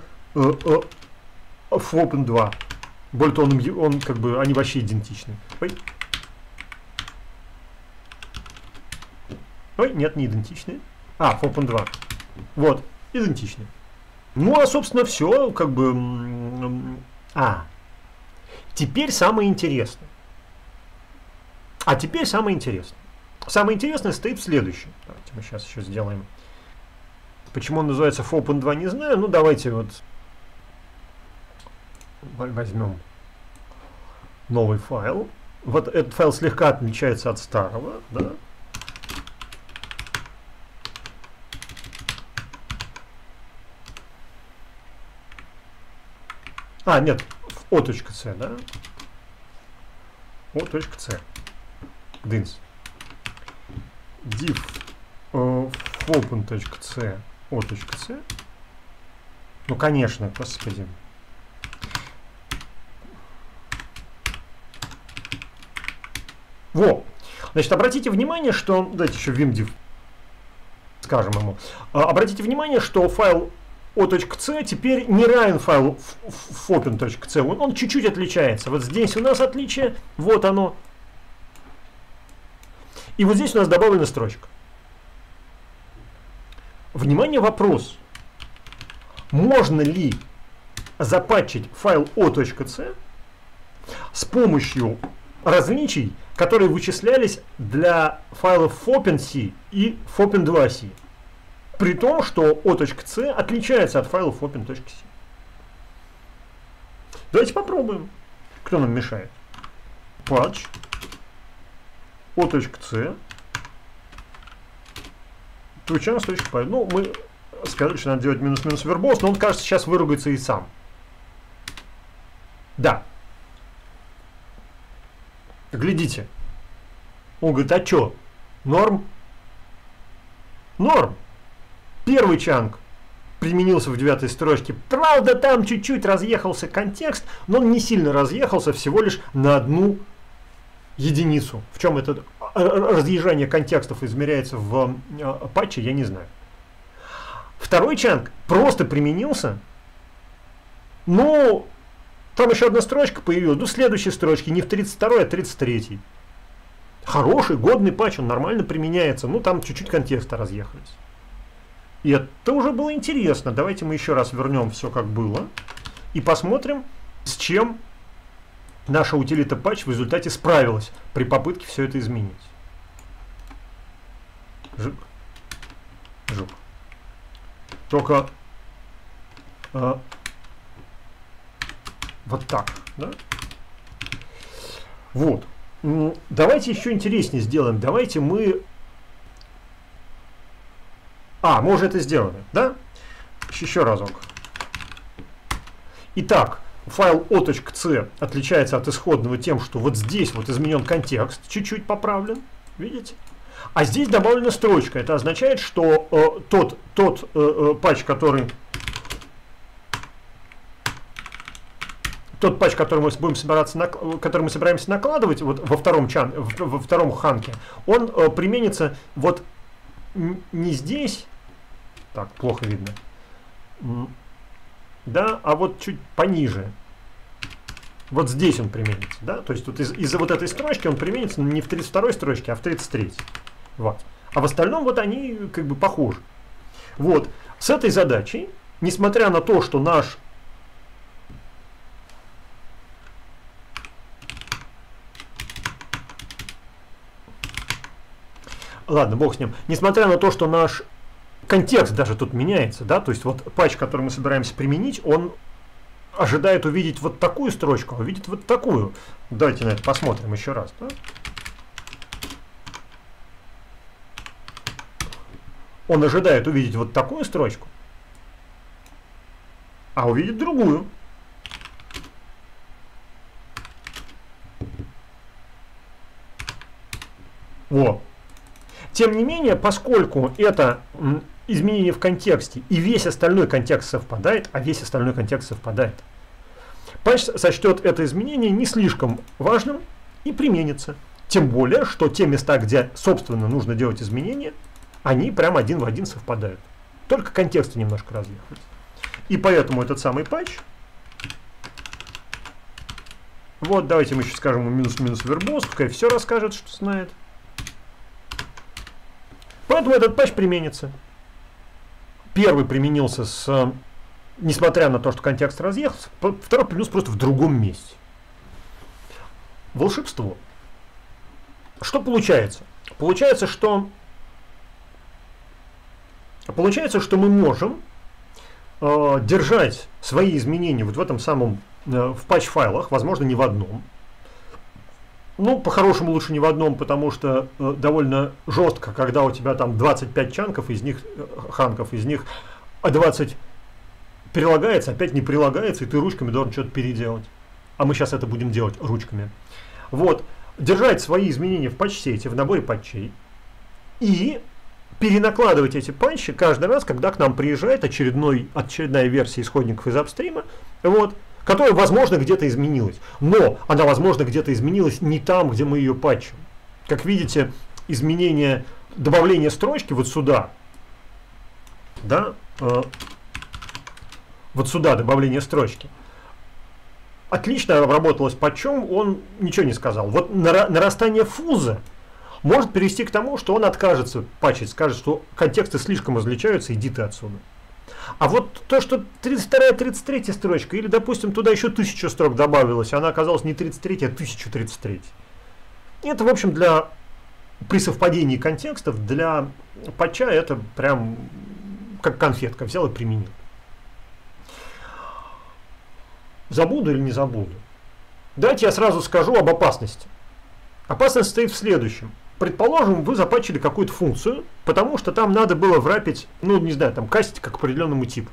fopen2. Более того, он как бы, они вообще идентичны. Ой, нет, не идентичны. А, fopen2. Вот, идентичны. Ну, а, собственно, все, как бы... теперь самое интересное. Теперь самое интересное. Самое интересное стоит в следующем. Давайте мы сейчас еще сделаем. Почему он называется fopen2, не знаю. Ну, давайте вот возьмем новый файл. Вот этот файл слегка отличается от старого, да. Нет, o.c, да? o.c. Дынс. Div fopen.c o.c. Ну, конечно, господи. Во! Значит, обратите внимание, что... Давайте еще vimdiv скажем ему. Обратите внимание, что файл o.c теперь не равен файлу fopen.c. Он чуть-чуть отличается. Вот здесь у нас отличие. Вот оно. И вот здесь у нас добавлена строчка. Внимание, вопрос. Можно ли запатчить файл o.c с помощью различий, которые вычислялись для файлов fopen.c и fopen2.c? При том, что o.c отличается от файлов fopen.c. Давайте попробуем. Кто нам мешает? Patch o.c twitchance.py. Ну, мы сказали, что надо делать минус-минус verbose, но он, кажется, сейчас выругается и сам. Да. Глядите. Он говорит, а что? Норм? Норм. Первый чанк применился в 9 строчке. Правда, там чуть-чуть разъехался контекст, но он не сильно разъехался, всего лишь на 1 единицу. В чем это разъезжание контекстов измеряется в патче, я не знаю. Второй чанк просто применился, но там еще одна строчка появилась, ну, следующей строчки не в 32, а 33. Хороший, годный патч, он нормально применяется, ну, там чуть-чуть контекста разъехались. И это уже было интересно. Давайте мы еще раз вернем все как было и посмотрим, с чем наша утилита патч в результате справилась при попытке все это изменить. Жук. Жук. Только вот так, да? Вот. Давайте еще интереснее сделаем. Давайте мы... мы уже это сделали, да? Еще разок. Итак, файл o.c отличается от исходного тем, что вот здесь вот изменен контекст, чуть-чуть поправлен, видите? А здесь добавлена строчка. Это означает, что тот патч, который тот патч, который мы который мы собираемся накладывать вот во втором ханке, он применится вот не здесь, так, плохо видно, да, а вот чуть пониже. Вот здесь он применится, да, то есть тут из-за вот этой строчки он применится не в 32-й строчке, а в 33-й. Вот. А в остальном вот они как бы похожи. Вот. С этой задачей, несмотря на то, что наш ладно, бог с ним. Несмотря на то, что наш контекст даже тут меняется, да, то есть вот патч, который мы собираемся применить, он ожидает увидеть вот такую строчку, а увидит вот такую. Давайте на это посмотрим еще раз. Да? Он ожидает увидеть вот такую строчку, а увидит другую. Вот. Тем не менее, поскольку это изменение в контексте и весь остальной контекст совпадает, патч сочтет это изменение не слишком важным и применится. Тем более, что те места, где, собственно, нужно делать изменения, они прям один в один совпадают. Только контексты немножко разъехались. И поэтому этот самый патч, вот давайте мы еще скажем ему минус-минус вербоз, пускай все расскажет, что знает. Поэтому этот патч применится. Первый применился несмотря на то, что контекст разъехался, второй применился просто в другом месте. Волшебство. Что получается? Получается, что мы можем держать свои изменения вот в этом самом, в патч-файлах, возможно, не в одном. Ну, по-хорошему лучше не в одном, потому что довольно жестко, когда у тебя там 25 ханков, из них 20 прилагается, опять не прилагается, и ты ручками должен что-то переделать. А мы сейчас это будем делать ручками. Вот. Держать свои изменения в патч-сете, в наборе патчей, и перенакладывать эти патчи каждый раз, когда к нам приезжает очередная версия исходников из апстрима, вот, которая, возможно, где-то изменилась. Но она, возможно, где-то изменилась не там, где мы ее патчим. Как видите, добавление строчки вот сюда, да, вот сюда добавление строчки, отлично обработалось патчом, он ничего не сказал. Вот нарастание фуза может привести к тому, что он откажется патчить, скажет, что контексты слишком различаются, иди ты отсюда. А вот то, что 32-33 строчка, или, допустим, туда еще 1000 строк добавилось, она оказалась не 33, а 1033. Это, в общем, при совпадении контекстов, для патча это прям как конфетка, взял и применил. Забуду или не забуду? Давайте я сразу скажу об опасности. Опасность состоит в следующем. Предположим, вы запатчили какую-то функцию, потому что там надо было врапить, ну, не знаю, там, кастить как определенному типу.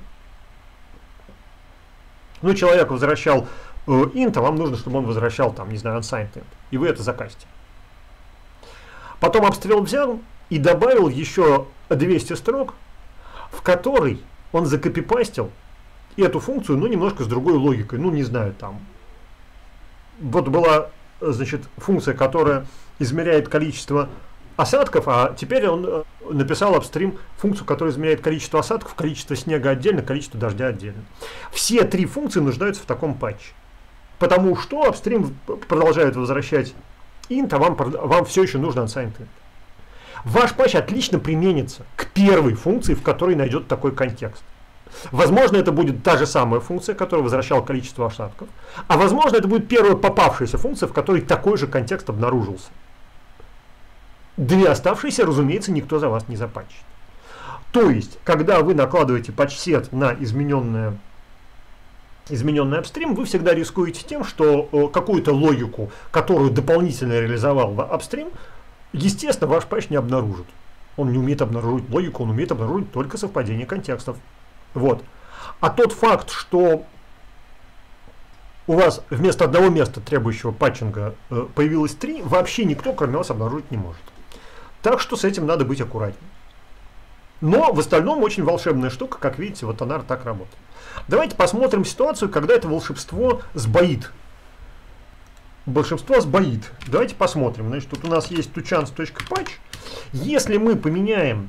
Ну, человек возвращал int, а вам нужно, чтобы он возвращал, там, не знаю, unsigned int. И вы это закастите. Потом обстрел взял и добавил еще 200 строк, в которой он закопипастил эту функцию, ну, немножко с другой логикой. Ну, не знаю, там. Вот была, значит, функция, которая измеряет количество осадков, а теперь он написал апстрим функцию, которая измеряет количество осадков, количество снега отдельно, количество дождя отдельно. Все три функции нуждаются в таком патче. Потому что апстрим продолжает возвращать int, а вам все еще нужно unsigned int. Ваш патч отлично применится к первой функции, в которой найдет такой контекст. Возможно, это будет та же самая функция, которая возвращала количество осадков, а возможно, это будет первая попавшаяся функция, в которой такой же контекст обнаружился. Две оставшиеся, разумеется, никто за вас не запатчит. То есть, когда вы накладываете патч-сет на измененный апстрим, вы всегда рискуете тем, что какую-то логику, которую дополнительно реализовал апстрим, естественно, ваш патч не обнаружит. Он не умеет обнаружить логику, он умеет обнаружить только совпадение контекстов. Вот. А тот факт, что у вас вместо одного места, требующего патчинга, появилось 3, вообще никто, кроме вас, обнаружить не может. Так что с этим надо быть аккуратнее. Но в остальном очень волшебная штука, как видите, вот она так работает. Давайте посмотрим ситуацию, когда это волшебство сбоит. Большинство сбоит. Давайте посмотрим. Значит, тут у нас есть tuchance.patch. Если мы поменяем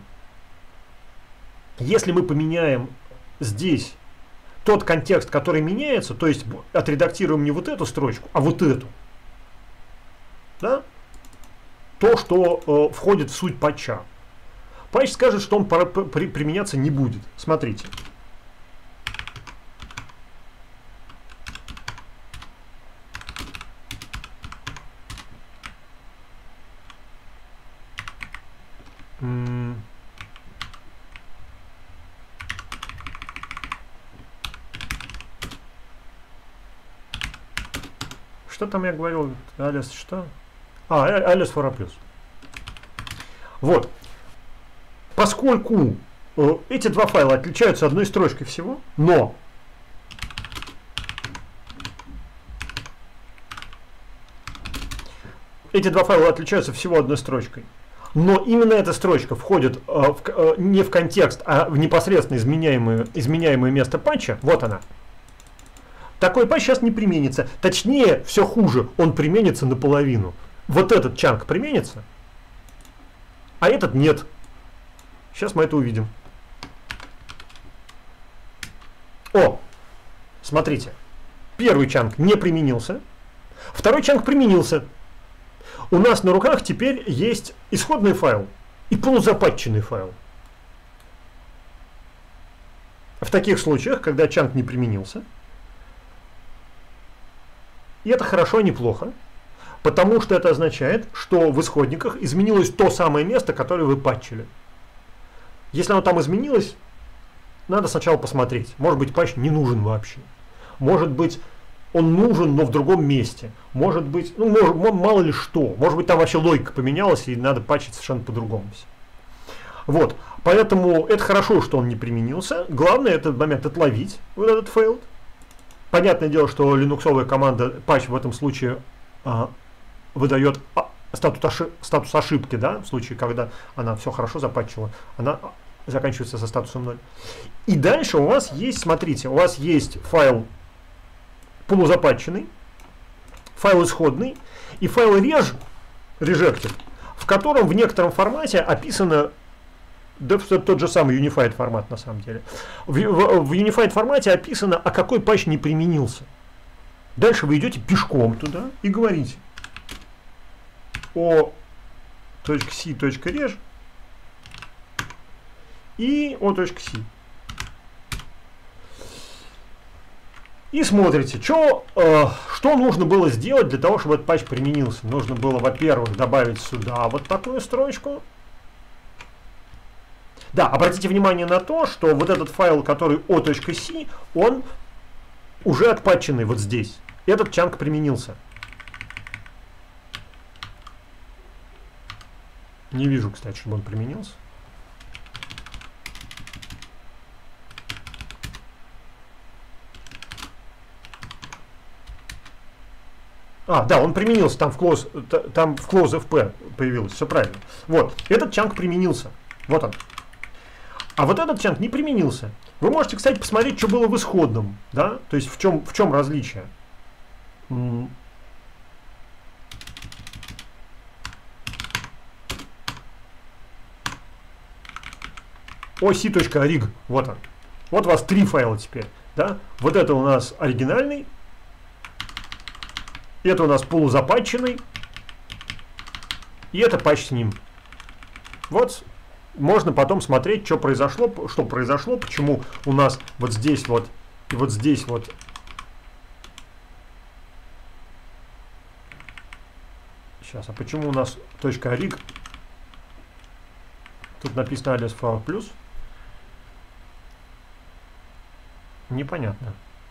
здесь тот контекст, который меняется, то есть отредактируем не вот эту строчку, а вот эту, да, то, что входит в суть патча, патч скажет, что он применяться не будет. Смотрите. Что там я говорил? Alias что? Alias for A+. Вот. Поскольку эти два файла отличаются одной строчкой всего, но эти два файла отличаются всего одной строчкой, но именно эта строчка входит не в контекст, а в непосредственно изменяемое место патча, вот она. Такой патч сейчас не применится. Точнее, все хуже, он применится наполовину. Вот этот чанк применится, а этот нет. Сейчас мы это увидим. О, смотрите. Первый чанк не применился. Второй чанк применился. У нас на руках теперь есть исходный файл и полузапатченный файл. В таких случаях, когда чанк не применился, и это хорошо и неплохо, потому что это означает, что в исходниках изменилось то самое место, которое вы патчили. Если оно там изменилось, надо сначала посмотреть. Может быть, патч не нужен вообще. Может быть, он нужен, но в другом месте. Может быть, мало ли что. Может быть, там вообще логика поменялась, и надо патчить совершенно по-другому. Вот. Поэтому это хорошо, что он не применился. Главное этот момент отловить, вот этот failed. Понятное дело, что линуксовая команда патч в этом случае выдает статус ошибки, да, в случае, когда она все хорошо запатчила, она заканчивается со статусом 0. И дальше у вас есть, смотрите, у вас есть файл полузапатченный, файл исходный и файл rejected, в котором в некотором формате описано, да, тот же самый Unified формат на самом деле. В Unified формате описано, а какой патч не применился. Дальше вы идете пешком туда и говорите o.c.reg и o.c. И смотрите, что нужно было сделать для того, чтобы этот патч применился. Нужно было, во-первых, добавить сюда вот такую строчку. Да, обратите внимание на то, что вот этот файл, который o.c, он уже отпатченный вот здесь. Этот чанк применился. Не вижу, кстати, чтобы он применился. Да, он применился, там в close fp появилось, все правильно. Вот, этот чанк применился. Вот он. А вот этот чанк не применился. Вы можете, кстати, посмотреть, что было в исходном, да? То есть в чем различие. oc.rig, вот он. Вот у вас три файла теперь, да? Вот это у нас оригинальный, это у нас полузапатченный, и это патч с ним. Вот. Можно потом смотреть, что произошло, почему у нас вот здесь вот и вот здесь вот сейчас, а почему у нас .rig тут написано alias for A+, непонятно.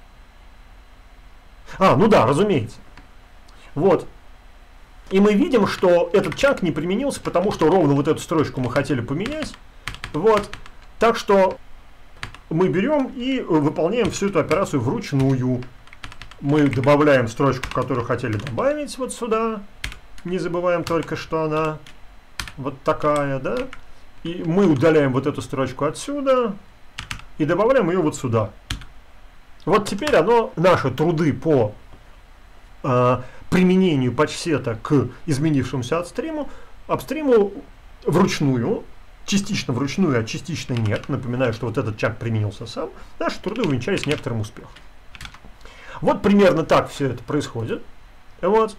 Ну да, разумеется. Вот. И мы видим, что этот чанк не применился, потому что ровно вот эту строчку мы хотели поменять. Вот. Так что мы берем и выполняем всю эту операцию вручную. Мы добавляем строчку, которую хотели добавить вот сюда. Не забываем только, что она вот такая, да? И мы удаляем вот эту строчку отсюда и добавляем ее вот сюда. Вот теперь наши труды по применению патчсета к изменившемуся апстриму вручную, частично вручную, а частично нет. Напоминаю, что вот этот чанк применился сам. Наши труды увенчались некоторым успехом. Вот примерно так все это происходит. Вот.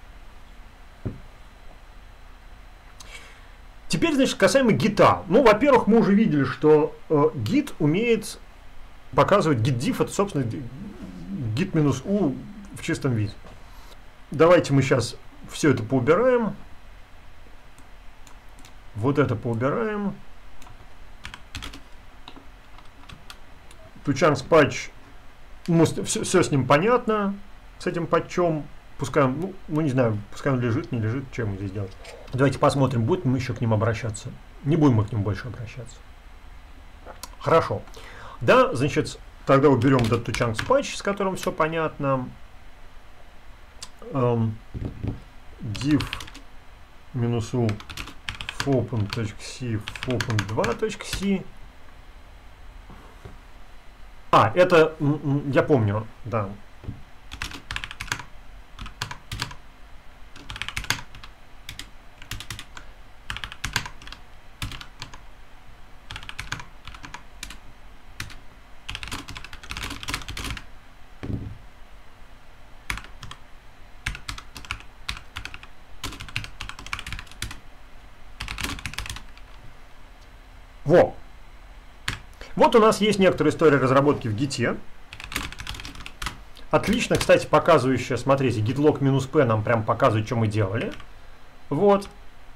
Теперь, значит, касаемо гита. Ну, во-первых, мы уже видели, что гит умеет показывать git-diff, это, собственно, git-u в чистом виде. Давайте мы сейчас все это поубираем. Вот это поубираем. Tuchunks patch, все с ним понятно, с этим патчом. Пускай, ну не знаю, пускай он лежит, не лежит, чем мы здесь делать. Давайте посмотрим, будем мы еще к ним обращаться. Не будем мы к ним больше обращаться. Хорошо. Да, значит, тогда уберем этот Tuchunks patch, с которым все понятно. Div -u fopen.c fopen2.c. Это, я помню, да. Вот у нас есть некоторая история разработки в гите. Отлично, кстати, показывающая, смотрите, gitlog-p нам прям показывает, что мы делали. Вот.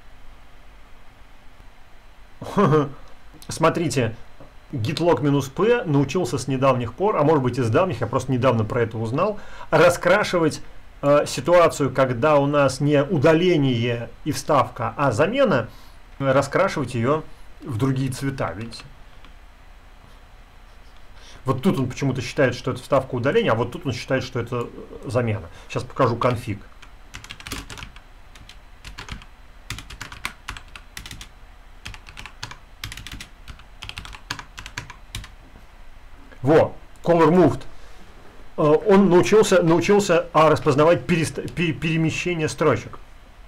Смотрите, gitlog-p научился с недавних пор, а может быть и с давних, я просто недавно про это узнал, раскрашивать ситуацию, когда у нас не удаление и вставка, а замена, раскрашивать ее в другие цвета, видите? Вот тут он почему-то считает, что это вставка удаления, а вот тут он считает, что это замена. Сейчас покажу конфиг. Во, color moved. Он научился распознавать перемещение строчек.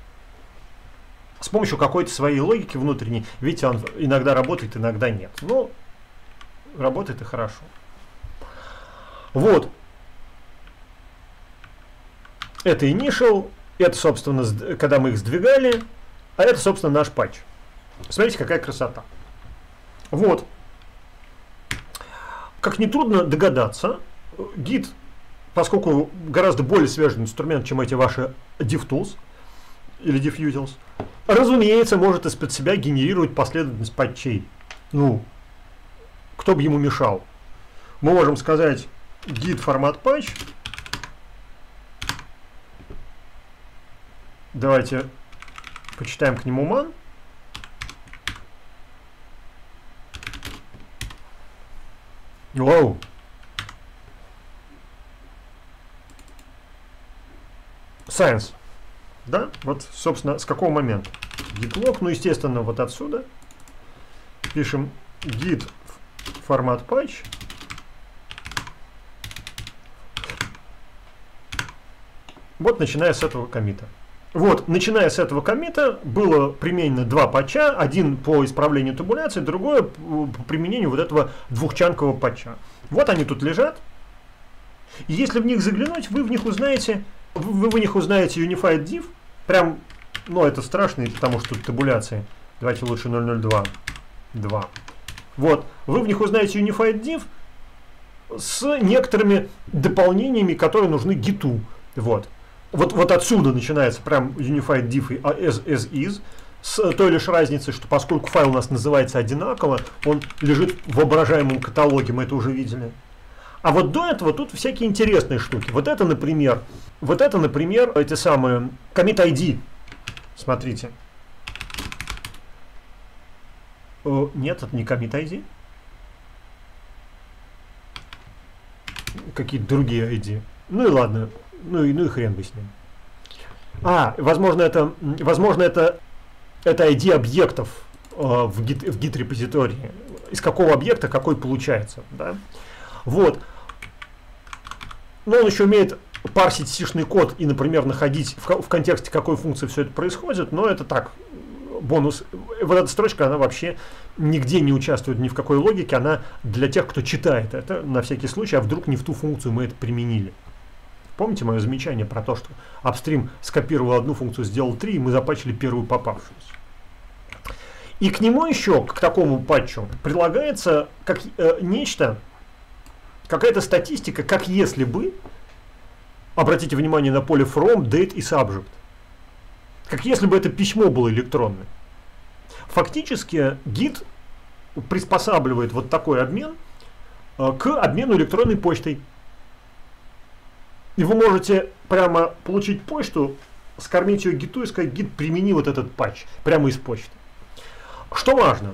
С помощью какой-то своей логики внутренней. Видите, он иногда работает, иногда нет. Но работает и хорошо. Вот. Это initial, это, собственно, когда мы их сдвигали, а это, собственно, наш патч. Смотрите, какая красота. Вот. Как нетрудно догадаться, Git, поскольку гораздо более свежий инструмент, чем эти ваши DivTools или DivUtils, разумеется, может из-под себя генерировать последовательность патчей. Ну, кто бы ему мешал? Мы можем сказать git формат patch. Давайте почитаем к нему man. Воу. Science. Да? Вот, собственно, с какого момента? Gitlog, ну, естественно, вот отсюда. Пишем git формат patch. Вот, начиная с этого коммита. Вот, начиная с этого коммита было применено два патча. Один по исправлению табуляции, другое по применению вот этого двухчанкового патча. Вот они тут лежат. И если в них заглянуть, вы в них узнаете Unified Div. Прям, ну, это страшно, потому что тут табуляции. Давайте лучше 002. 2. Вот, вы в них узнаете Unified Div с некоторыми дополнениями, которые нужны гиту. Вот. Вот отсюда начинается прям Unified Div as is, с той лишь разницей, что поскольку файл у нас называется одинаково, он лежит в воображаемом каталоге, мы это уже видели. А вот до этого тут всякие интересные штуки. Вот это, например, эти самые commit ID. Смотрите. Нет, это не commit ID. Какие-то другие ID. Ну и ладно. Ну и хрен бы с ним. Возможно, это ID объектов в git-репозитории, из какого объекта какой получается. Да? Вот. Но он еще умеет парсить C-шный код и, например, находить в контексте какой функции все это происходит, но это так, бонус. Вот эта строчка, она вообще нигде не участвует ни в какой логике, она для тех, кто читает это, на всякий случай, а вдруг не в ту функцию мы это применили. Помните мое замечание про то, что апстрим скопировал одну функцию, сделал 3, и мы запатчили первую попавшуюся. И к нему еще, к такому патчу, прилагается как нечто, какая-то статистика, как если бы, обратите внимание на поле from, date и subject, как если бы это письмо было электронное. Фактически Git приспосабливает вот такой обмен к обмену электронной почтой. И вы можете прямо получить почту, скормить ее гиту и сказать: Git, примени вот этот патч прямо из почты. Что важно?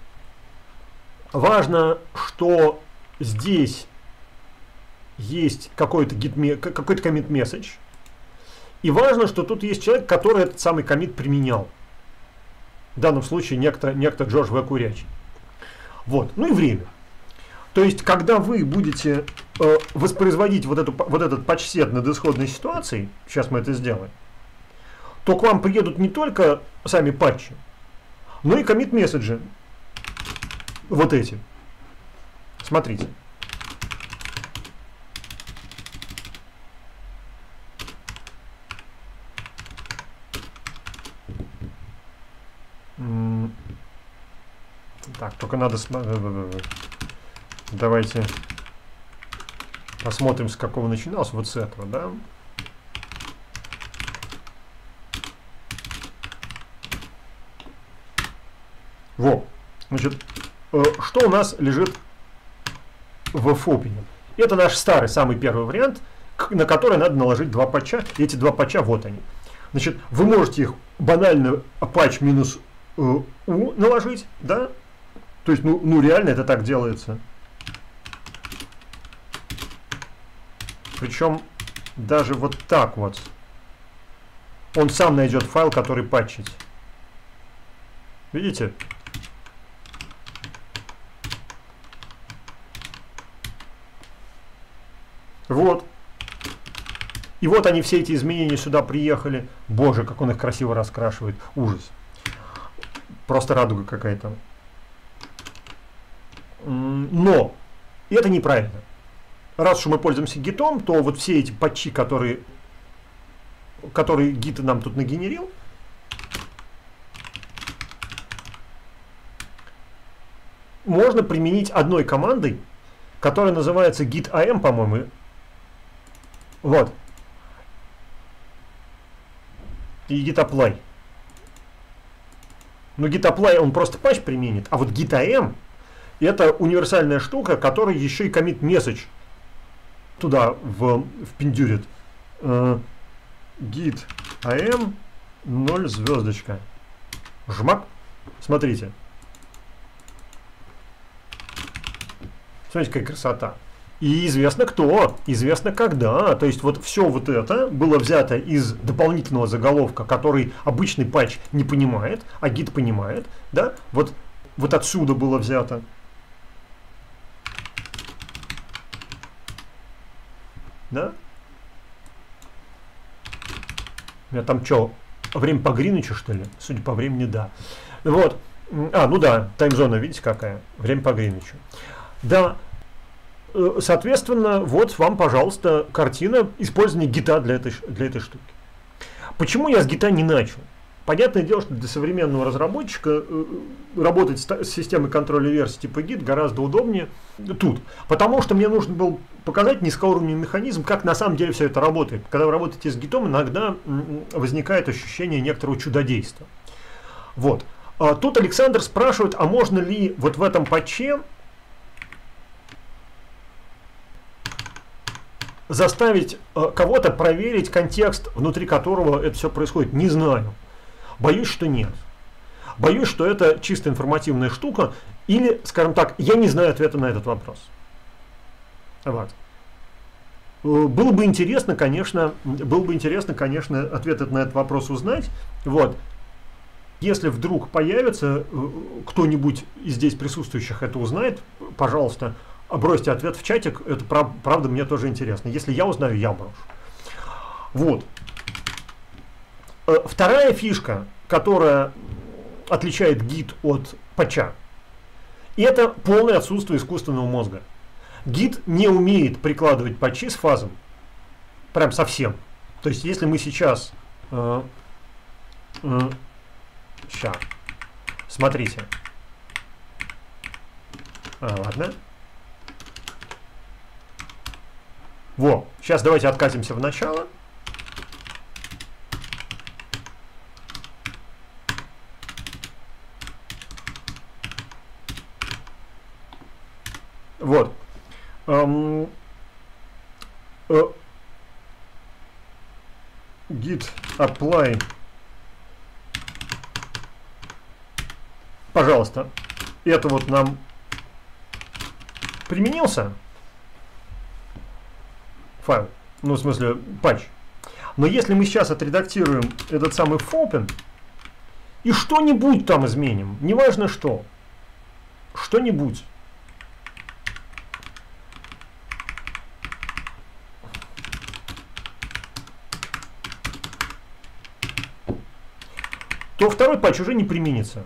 Важно, что здесь есть какой-то commit message. И важно, что тут есть человек, который этот самый commit применял. В данном случае некто Джордж В. Курячий. Вот. Ну и время. То есть, когда вы будете воспроизводить вот этот патч-сет над исходной ситуацией, сейчас мы это сделаем, то к вам приедут не только сами патчи, но и commit-месседжи. Вот эти. Смотрите. Так, только надо... Давайте посмотрим, с какого начинался. Вот с этого, да? Во. Значит, что у нас лежит в фопине? Это наш старый, самый первый вариант, на который надо наложить два патча. И эти два патча, вот они. Значит, вы можете их банально патч минус U наложить, да? То есть, ну реально это так делается. Причем даже вот так вот. Он сам найдет файл, который патчить. Видите? Вот. И вот они, все эти изменения сюда приехали. Боже, как он их красиво раскрашивает. Ужас. Просто радуга какая-то. Но это неправильно. Раз уж мы пользуемся гитом, то вот все эти патчи, которые гит нам тут нагенерил, можно применить одной командой, которая называется git-am, по-моему. Вот. И git-apply. Но git-apply он просто патч применит, а вот git-am это универсальная штука, которая еще и commit message туда впендюрит. Git am 0 звездочка. Жмак. Смотрите. Смотрите, какая красота. И известно кто, известно когда. То есть вот все вот это было взято из дополнительного заголовка, который обычный патч не понимает, а Git понимает. Да? Вот отсюда было взято. Да? У меня там что, время по Гринвичу, что ли? Судя по времени, да. Вот. Ну да, таймзона, видите, какая? Время по Гринвичу. Да. Соответственно, вот вам, пожалуйста, картина использования гита для этой штуки. Почему я с гита не начал? Понятное дело, что для современного разработчика работать с системой контроля версий типа Git гораздо удобнее тут. Потому что мне нужно было показать низкоуровневый механизм, как на самом деле все это работает. Когда вы работаете с гитом, иногда возникает ощущение некоторого чудодейства. Вот. Тут Александр спрашивает, а можно ли вот в этом патче заставить кого-то проверить контекст, внутри которого это все происходит? Не знаю. Боюсь, что нет. Боюсь, что это чисто информативная штука, или, скажем так, я не знаю ответа на этот вопрос. Вот. Было бы интересно, конечно, ответ на этот вопрос узнать. Вот. Если вдруг появится, кто-нибудь из здесь присутствующих это узнает, пожалуйста, бросьте ответ в чатик, это правда мне тоже интересно. Если я узнаю, я брошу. Вот. Вторая фишка, которая отличает гид от патча, это полное отсутствие искусственного мозга. Гид не умеет прикладывать патчи с фазом. Прям совсем. То есть, если мы сейчас... Сейчас. Смотрите. Ладно. Во. Сейчас давайте откатимся в начало. Вот. Git apply. Пожалуйста. Это вот нам применился файл. Ну, в смысле, патч. Но если мы сейчас отредактируем этот самый fopen и что-нибудь там изменим, неважно что, что-нибудь, то второй патч уже не применится.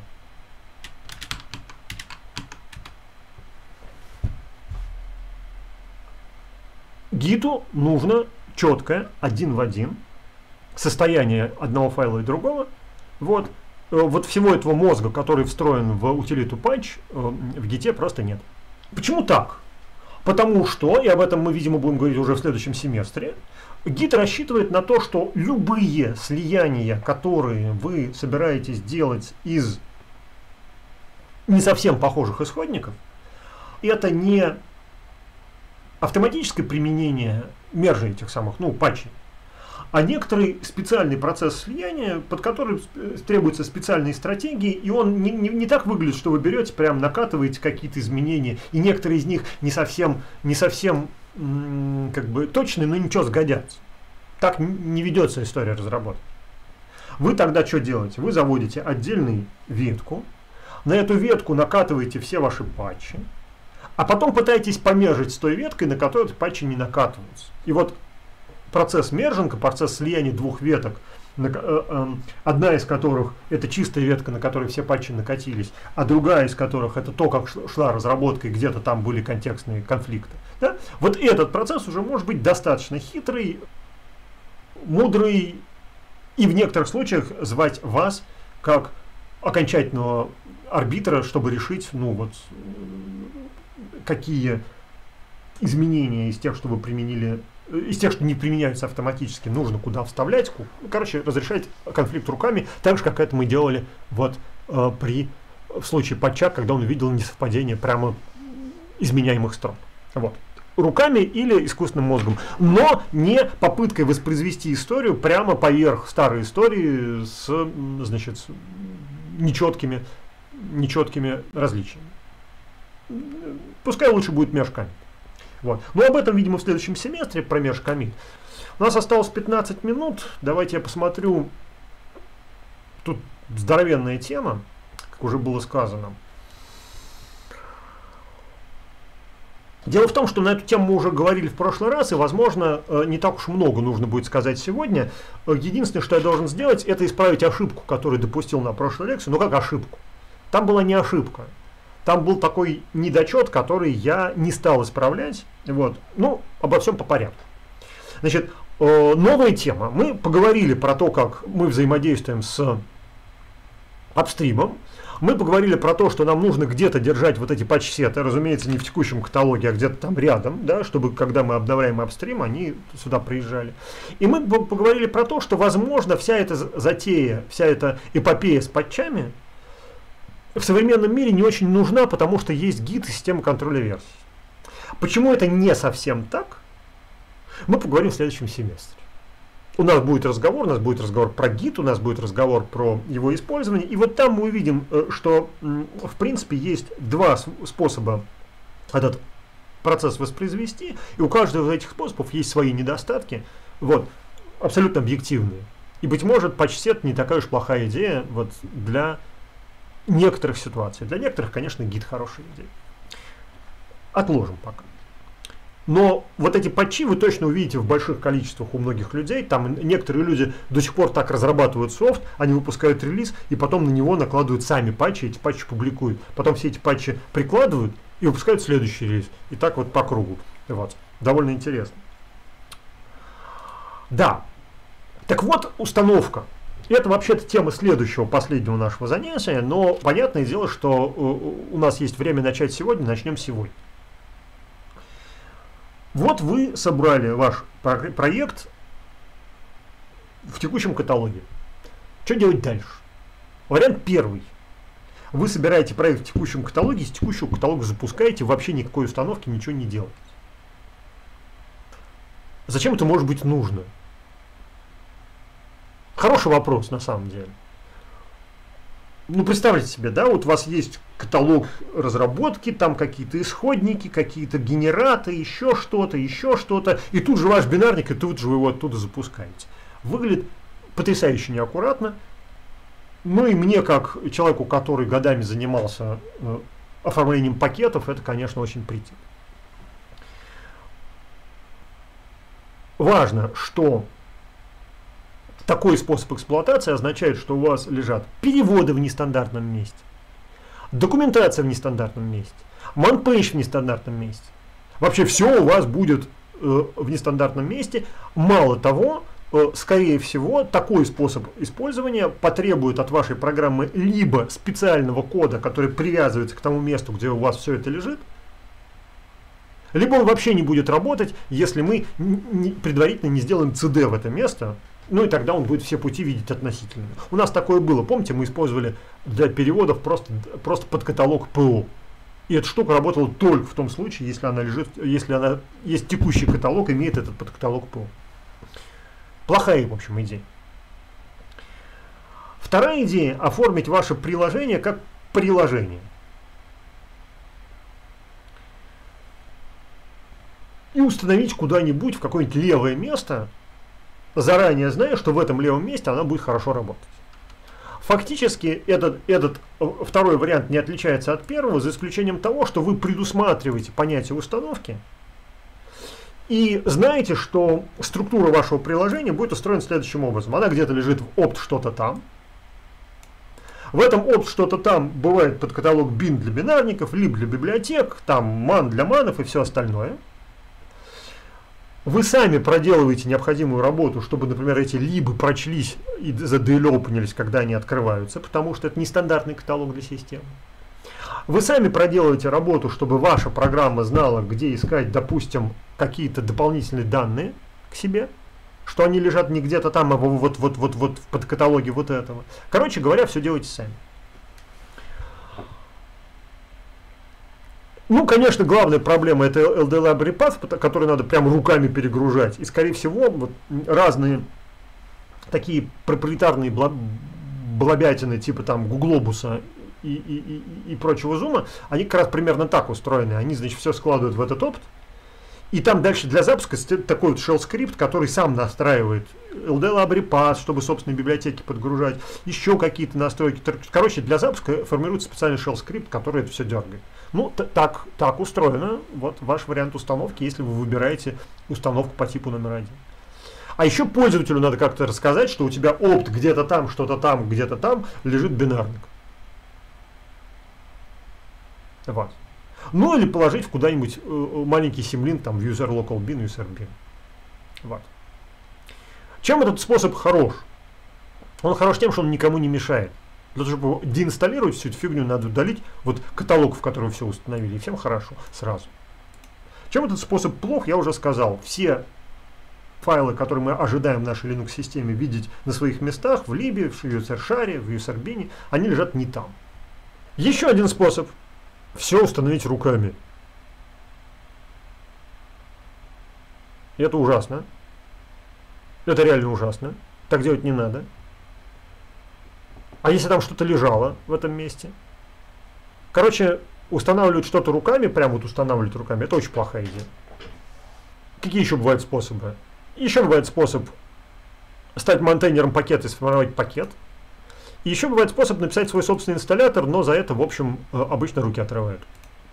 Гиту нужно четкое, один в один, состояние одного файла и другого. Вот всего этого мозга, который встроен в утилиту patch, в гите просто нет. Почему так? Потому что, и об этом мы, видимо, будем говорить уже в следующем семестре, гит рассчитывает на то, что любые слияния, которые вы собираетесь делать из не совсем похожих исходников, это не автоматическое применение мержа этих самых, патчей, а некоторый специальный процесс слияния, под который требуются специальные стратегии, и он не так выглядит, что вы берете, прям накатываете какие-то изменения, и некоторые из них не совсем как бы точные, но ничего, сгодятся. Так не ведется история разработки. Вы тогда что делаете? Вы заводите отдельную ветку, на эту ветку накатываете все ваши патчи, а потом пытаетесь помержить с той веткой, на которой эти патчи не накатываются. И вот процесс мержинга, процесс слияния двух веток, одна из которых это чистая ветка, на которой все патчи накатились, а другая из которых это то, как шла разработка, и где-то там были контекстные конфликты. Да? Вот этот процесс уже может быть достаточно хитрый, мудрый, и в некоторых случаях звать вас как окончательного арбитра, чтобы решить, какие изменения из тех, что вы применили, из тех, что не применяются автоматически, нужно куда вставлять. Разрешать конфликт руками, так же, как это мы делали в случае патча, когда он видел несовпадение прямо изменяемых строк. Вот. Руками или искусственным мозгом, но не попыткой воспроизвести историю прямо поверх старой истории с, нечеткими различиями. Пускай лучше будет межкоммит. Вот. Но об этом, видимо, в следующем семестре, про межкоммит. У нас осталось 15 минут. Давайте я посмотрю. Тут здоровенная тема, как уже было сказано. Дело в том, что на эту тему мы уже говорили в прошлый раз, и, возможно, не так уж много нужно будет сказать сегодня. Единственное, что я должен сделать, это исправить ошибку, которую допустил на прошлой лекции. Ну как ошибку? Там была не ошибка. Там был такой недочет, который я не стал исправлять. Вот. Обо всем по порядку. Значит, новая тема. Мы поговорили про то, как мы взаимодействуем с апстримом. Мы поговорили про то, что нам нужно где-то держать вот эти патч-сеты, разумеется, не в текущем каталоге, а где-то там рядом, да, чтобы, когда мы обновляем апстрим, они сюда приезжали. И мы поговорили про то, что, возможно, вся эта затея, вся эта эпопея с патчами в современном мире не очень нужна, потому что есть гид и система контроля версий. Почему это не совсем так, мы поговорим в следующем семестре. У нас будет разговор про гид, у нас будет разговор про его использование. И вот там мы увидим, что в принципе есть два способа этот процесс воспроизвести. И у каждого из этих способов есть свои недостатки, вот, абсолютно объективные. И, быть может, патч-сет не такая уж плохая идея вот для некоторых ситуаций. Для некоторых, конечно, гид хорошая идея. Отложим пока. Но вот эти патчи вы точно увидите в больших количествах у многих людей. Там некоторые люди до сих пор так разрабатывают софт, они выпускают релиз, и потом на него накладывают сами патчи, эти патчи публикуют. Потом все эти патчи прикладывают и выпускают следующий релиз. И так вот по кругу. Вот. Довольно интересно. Да. Так вот, установка. Это вообще-то тема следующего, последнего нашего занятия, но понятное дело, что у нас есть время начать сегодня, начнем сегодня. Вот вы собрали ваш проект в текущем каталоге. Что делать дальше? Вариант первый. Вы собираете проект в текущем каталоге, из текущего каталога запускаете, вообще никакой установки, ничего не делаете. Зачем это может быть нужно? Хороший вопрос на самом деле. Ну, представьте себе, да, вот у вас есть каталог разработки, там какие-то исходники, какие-то генераты, еще что-то, и тут же ваш бинарник, и тут же вы его оттуда запускаете. Выглядит потрясающе неаккуратно. Ну и мне, как человеку, который годами занимался оформлением пакетов, это, конечно, очень претит. Важно, что такой способ эксплуатации означает, что у вас лежат переводы в нестандартном месте, документация в нестандартном месте, манпейдж в нестандартном месте. Вообще все у вас будет в нестандартном месте. Мало того, скорее всего, такой способ использования потребует от вашей программы либо специального кода, который привязывается к тому месту, где у вас все это лежит, либо он вообще не будет работать, если мы предварительно не сделаем CD в это место. Ну и тогда он будет все пути видеть относительно. У нас такое было, помните, мы использовали для переводов просто под каталог ПО. И эта штука работала только в том случае, если она есть текущий каталог, имеет этот подкаталог ПО. Плохая, в общем, идея. Вторая идея – оформить ваше приложение как приложение. И установить куда-нибудь в какое-нибудь левое место, заранее зная, что в этом левом месте она будет хорошо работать. Фактически этот второй вариант не отличается от первого, за исключением того, что вы предусматриваете понятие установки и знаете, что структура вашего приложения будет устроена следующим образом. Она где-то лежит в opt что-то там. В этом opt что-то там бывает под каталог bin для бинарников, lib для библиотек, там man для манов и все остальное. Вы сами проделываете необходимую работу, чтобы, например, эти либы прочлись и заделопнились, когда они открываются, потому что это нестандартный каталог для системы. Вы сами проделываете работу, чтобы ваша программа знала, где искать, допустим, какие-то дополнительные данные к себе, что они лежат не где-то там, а вот в подкаталоге вот этого. Короче говоря, все делайте сами. Ну, конечно, главная проблема — это LD Library Path, который надо прям руками перегружать. И, скорее всего, вот разные такие проприетарные блобятины, типа там Гуглобуса и прочего зума, они как раз примерно так устроены. Они, значит, все складывают в этот опт. И там дальше для запуска такой вот shell скрипт, который сам настраивает LD Library Path, чтобы собственные библиотеки подгружать, еще какие-то настройки. Короче, для запуска формируется специальный shell скрипт, который это все дергает. Ну, так устроено вот ваш вариант установки, если вы выбираете установку по типу номер 1. А еще пользователю надо как-то рассказать, что у тебя опт где-то там, что-то там, где-то там лежит бинарник. Вот. Ну или положить куда-нибудь маленький симлин, там в user local bin, user bin. Вот. Чем этот способ хорош? Он хорош тем, что он никому не мешает. Для того, чтобы деинсталлировать всю эту фигню, надо удалить вот каталог, в котором вы все установили, и всем хорошо сразу. Чем этот способ плох, я уже сказал. Все файлы, которые мы ожидаем в нашей Linux-системе видеть на своих местах, в lib, в user-share, в user-bin, они лежат не там. Еще один способ. Все установить руками. И это ужасно. Это реально ужасно. Так делать не надо. А если там что-то лежало в этом месте? Короче, устанавливать что-то руками, прям вот устанавливать руками, это очень плохая идея. Какие еще бывают способы? Еще бывает способ стать монтейнером пакета и сформировать пакет. И еще бывает способ написать свой собственный инсталлятор, но за это, в общем, обычно руки отрывают.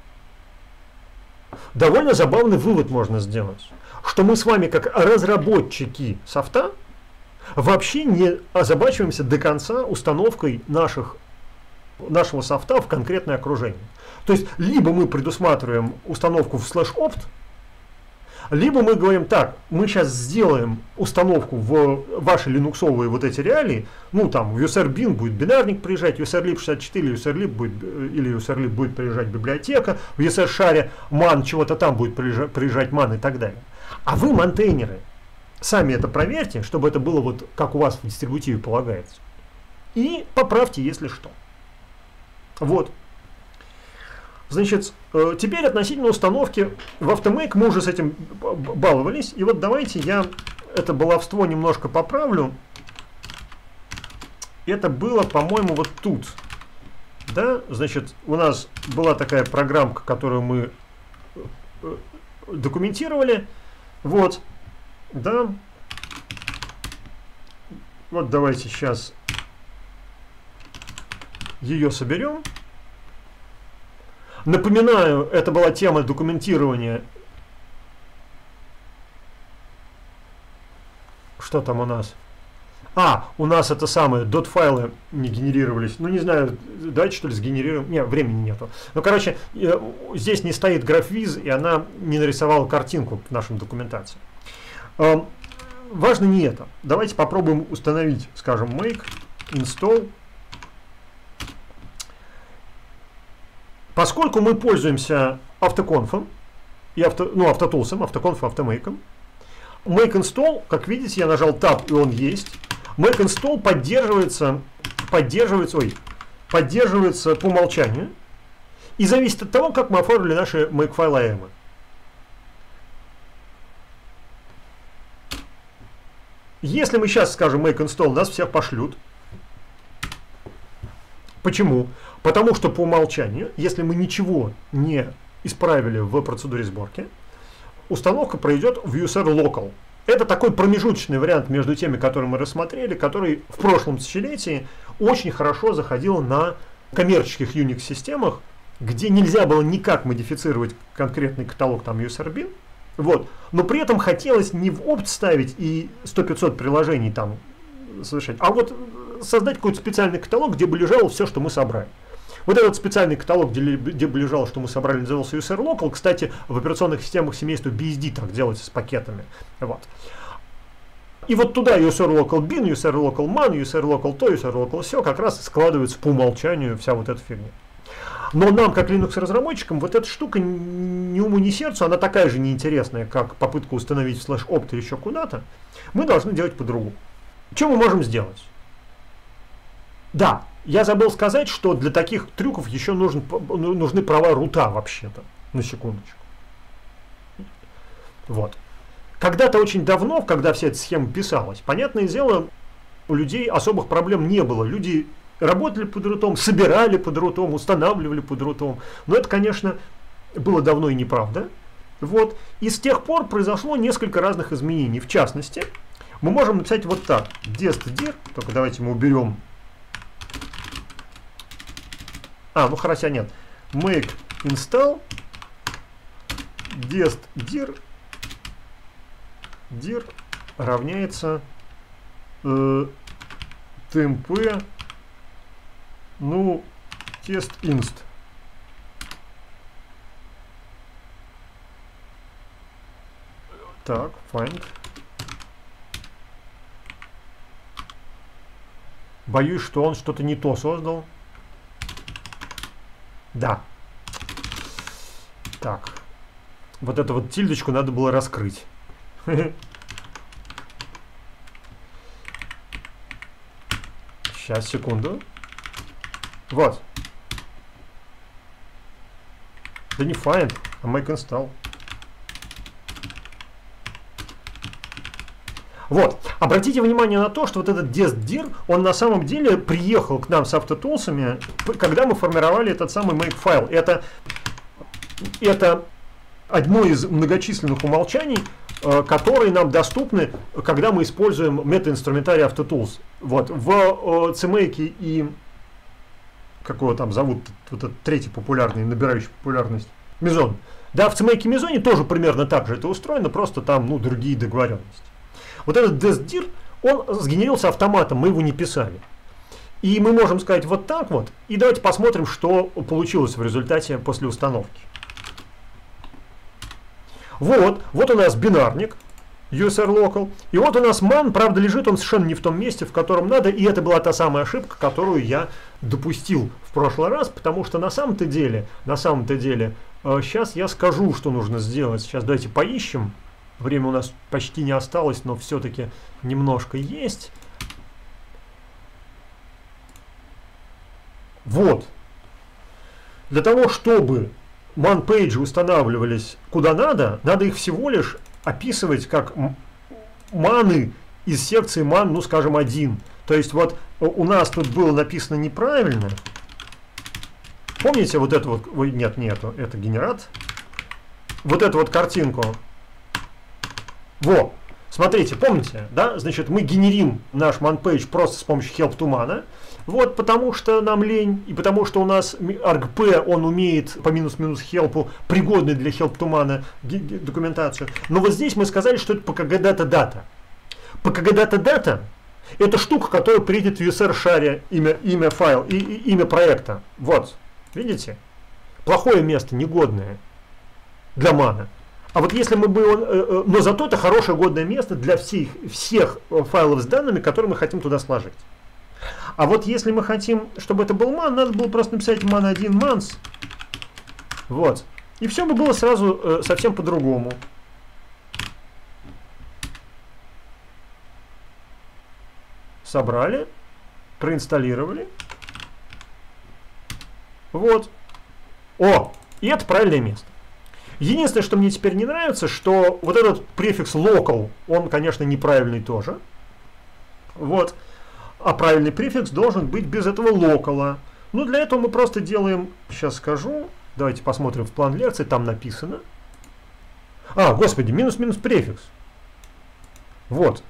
Довольно забавный вывод можно сделать, что мы с вами, как разработчики софта, вообще не озабачиваемся до конца установкой нашего софта в конкретное окружение. То есть, либо мы предусматриваем установку в /opt, либо мы говорим так, мы сейчас сделаем установку в ваши линуксовые вот эти реалии, ну там в userbin будет бинарник приезжать, userlib64 или userlib будет приезжать библиотека, в usershare man чего-то там будет приезжать man и так далее. А вы, монтейнеры, сами это проверьте, чтобы это было вот как у вас в дистрибутиве полагается. И поправьте, если что. Вот. Значит, теперь относительно установки в Automake мы уже с этим баловались. И вот давайте я это баловство немножко поправлю. Это было, по-моему, вот тут. Да, значит, у нас была такая программка, которую мы документировали. Вот. Да. Вот давайте сейчас ее соберем. Напоминаю, это была тема документирования. Что там у нас? У нас это самое, dot-файлы не генерировались. Ну, не знаю, давайте что ли сгенерируем. Нет, времени нету. Ну, короче, здесь не стоит GraphViz, и она не нарисовала картинку в нашем документации. Важно не это. Давайте попробуем установить, скажем, make install. Поскольку мы пользуемся автоконфом, автотулсом, автоконфом, автомейком, make install, как видите, я нажал Tab, и он есть. Make install поддерживается по умолчанию и зависит от того, как мы оформили наши makefile AM. Если мы сейчас скажем make install, нас всех пошлют. Почему? Потому что по умолчанию, если мы ничего не исправили в процедуре сборки, установка пройдет в user-local. Это такой промежуточный вариант между теми, которые мы рассмотрели, который в прошлом тысячелетии очень хорошо заходил на коммерческих Unix-системах, где нельзя было никак модифицировать конкретный каталог там userbin, вот, но при этом хотелось не в опт ставить и 100-500 приложений там совершать, а вот создать какой-то специальный каталог, где бы лежало все, что мы собрали. Вот этот специальный каталог, где бы лежало, что мы собрали, назывался user-local. Кстати, в операционных системах семейства BSD так делается с пакетами. Вот. И вот туда user-local bin, user-local man, user-local то, user-local все как раз складывается по умолчанию вся вот эта фигня. Но нам, как Linux-разработчикам, вот эта штука ни уму, ни сердцу, она такая же неинтересная, как попытка установить /opt или еще куда-то. Мы должны делать по-другому. Что мы можем сделать? Да, я забыл сказать, что для таких трюков еще нужны права рута вообще-то, на секундочку. Вот. Когда-то очень давно, когда вся эта схема писалась, понятное дело, у людей особых проблем не было. Люди работали под рутом, собирали под рутом, устанавливали под рутом. Но это, конечно, было давно и неправда. Вот. И с тех пор произошло несколько разных изменений. В частности, мы можем написать вот так. dest-dir, только давайте мы уберем. Ну хотя нет. Make install dest-dir dir равняется tmp test-inst. Так, find. Боюсь, что он что-то не то создал. Да. Так. Вот эту вот тильдочку надо было раскрыть. Сейчас, секунду. Вот. Да не find, а make install. Вот. Обратите внимание на то, что вот этот dest-dir, он на самом деле приехал к нам с автотулсами, когда мы формировали этот самый make-файл. Это одно из многочисленных умолчаний, которые нам доступны, когда мы используем метаинструментарий AutoTools. Вот, в CMake и какого там зовут, вот этот третий популярный, набирающий популярность, Meson. Да, в CMake и Meson тоже примерно так же это устроено, просто там, ну, другие договоренности. Вот этот DESDIR, он сгенерировался автоматом, мы его не писали. И мы можем сказать вот так вот, и давайте посмотрим, что получилось в результате после установки. Вот у нас бинарник, USR Local, и вот у нас man, правда, лежит он совершенно не в том месте, в котором надо, и это была та самая ошибка, которую я допустил в прошлый раз, потому что на самом-то деле, сейчас я скажу, что нужно сделать. Сейчас давайте поищем. Время у нас почти не осталось, но все-таки немножко есть. Вот. Для того, чтобы man-пейджи устанавливались куда надо их всего лишь описывать как маны из секции man, ну скажем, 1. То есть вот у нас тут было написано неправильно. Помните вот это вот, ой, нет, это генерат. Вот эту вот картинку. Во, смотрите, помните, да? Значит, мы генерим наш man-page просто с помощью help2man. Вот, потому что нам лень, и потому что у нас argp, он умеет по минус-минус help, пригодный для help2man документацию. Но вот здесь мы сказали, что это pkg-data-data. pkg-data-data — это штука, которая приедет в USR-шаре имя файла и имя проекта. Вот, видите? Плохое место, негодное для мана. А вот если мы бы... но зато это хорошее годное место для всех файлов с данными, которые мы хотим туда сложить. А вот если мы хотим, чтобы это был man, надо было просто написать man1 mans. Вот. И все бы было сразу совсем по-другому. Собрали, проинсталлировали. Вот. О, и это правильное место. Единственное, что мне теперь не нравится, что вот этот префикс local, он, конечно, неправильный тоже. Вот. А правильный префикс должен быть без этого локала. Ну, для этого мы просто делаем, сейчас скажу, давайте посмотрим в план лекции, там написано. А, господи, минус-минус префикс. Вот.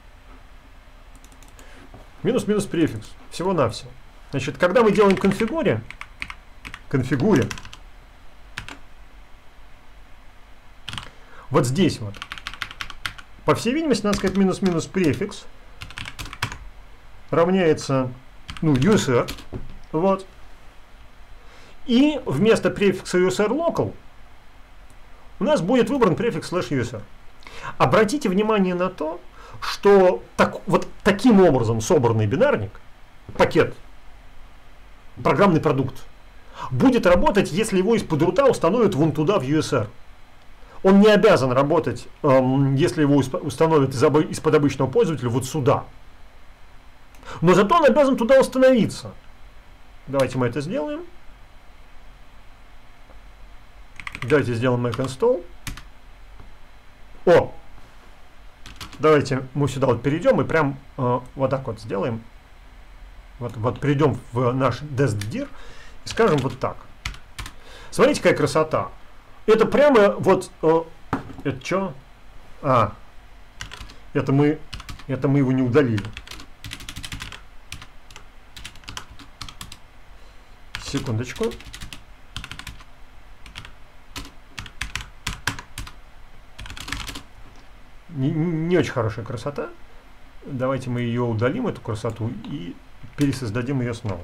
Минус-минус префикс. Всего-навсего. Значит, когда мы делаем конфигуре, вот здесь вот, по всей видимости, надо сказать минус-минус префикс равняется, ну, USR, вот. И вместо префикса USR local у нас будет выбран префикс /USR. Обратите внимание на то, что вот таким образом собранный бинарник, пакет, программный продукт, будет работать, если его из-под рута установят вон туда в USR. Он не обязан работать, если его установят из-под обычного пользователя вот сюда. Но зато он обязан туда установиться. Давайте мы это сделаем. Давайте сделаем make install. О! Давайте мы сюда вот перейдем и прям вот так вот сделаем. Вот перейдем в наш DESDIR и скажем вот так. Смотрите, какая красота. Это прямо вот... это что? Это мы его не удалили. Секундочку. Не очень хорошая красота. Давайте мы ее удалим, эту красоту, и пересоздадим ее снова.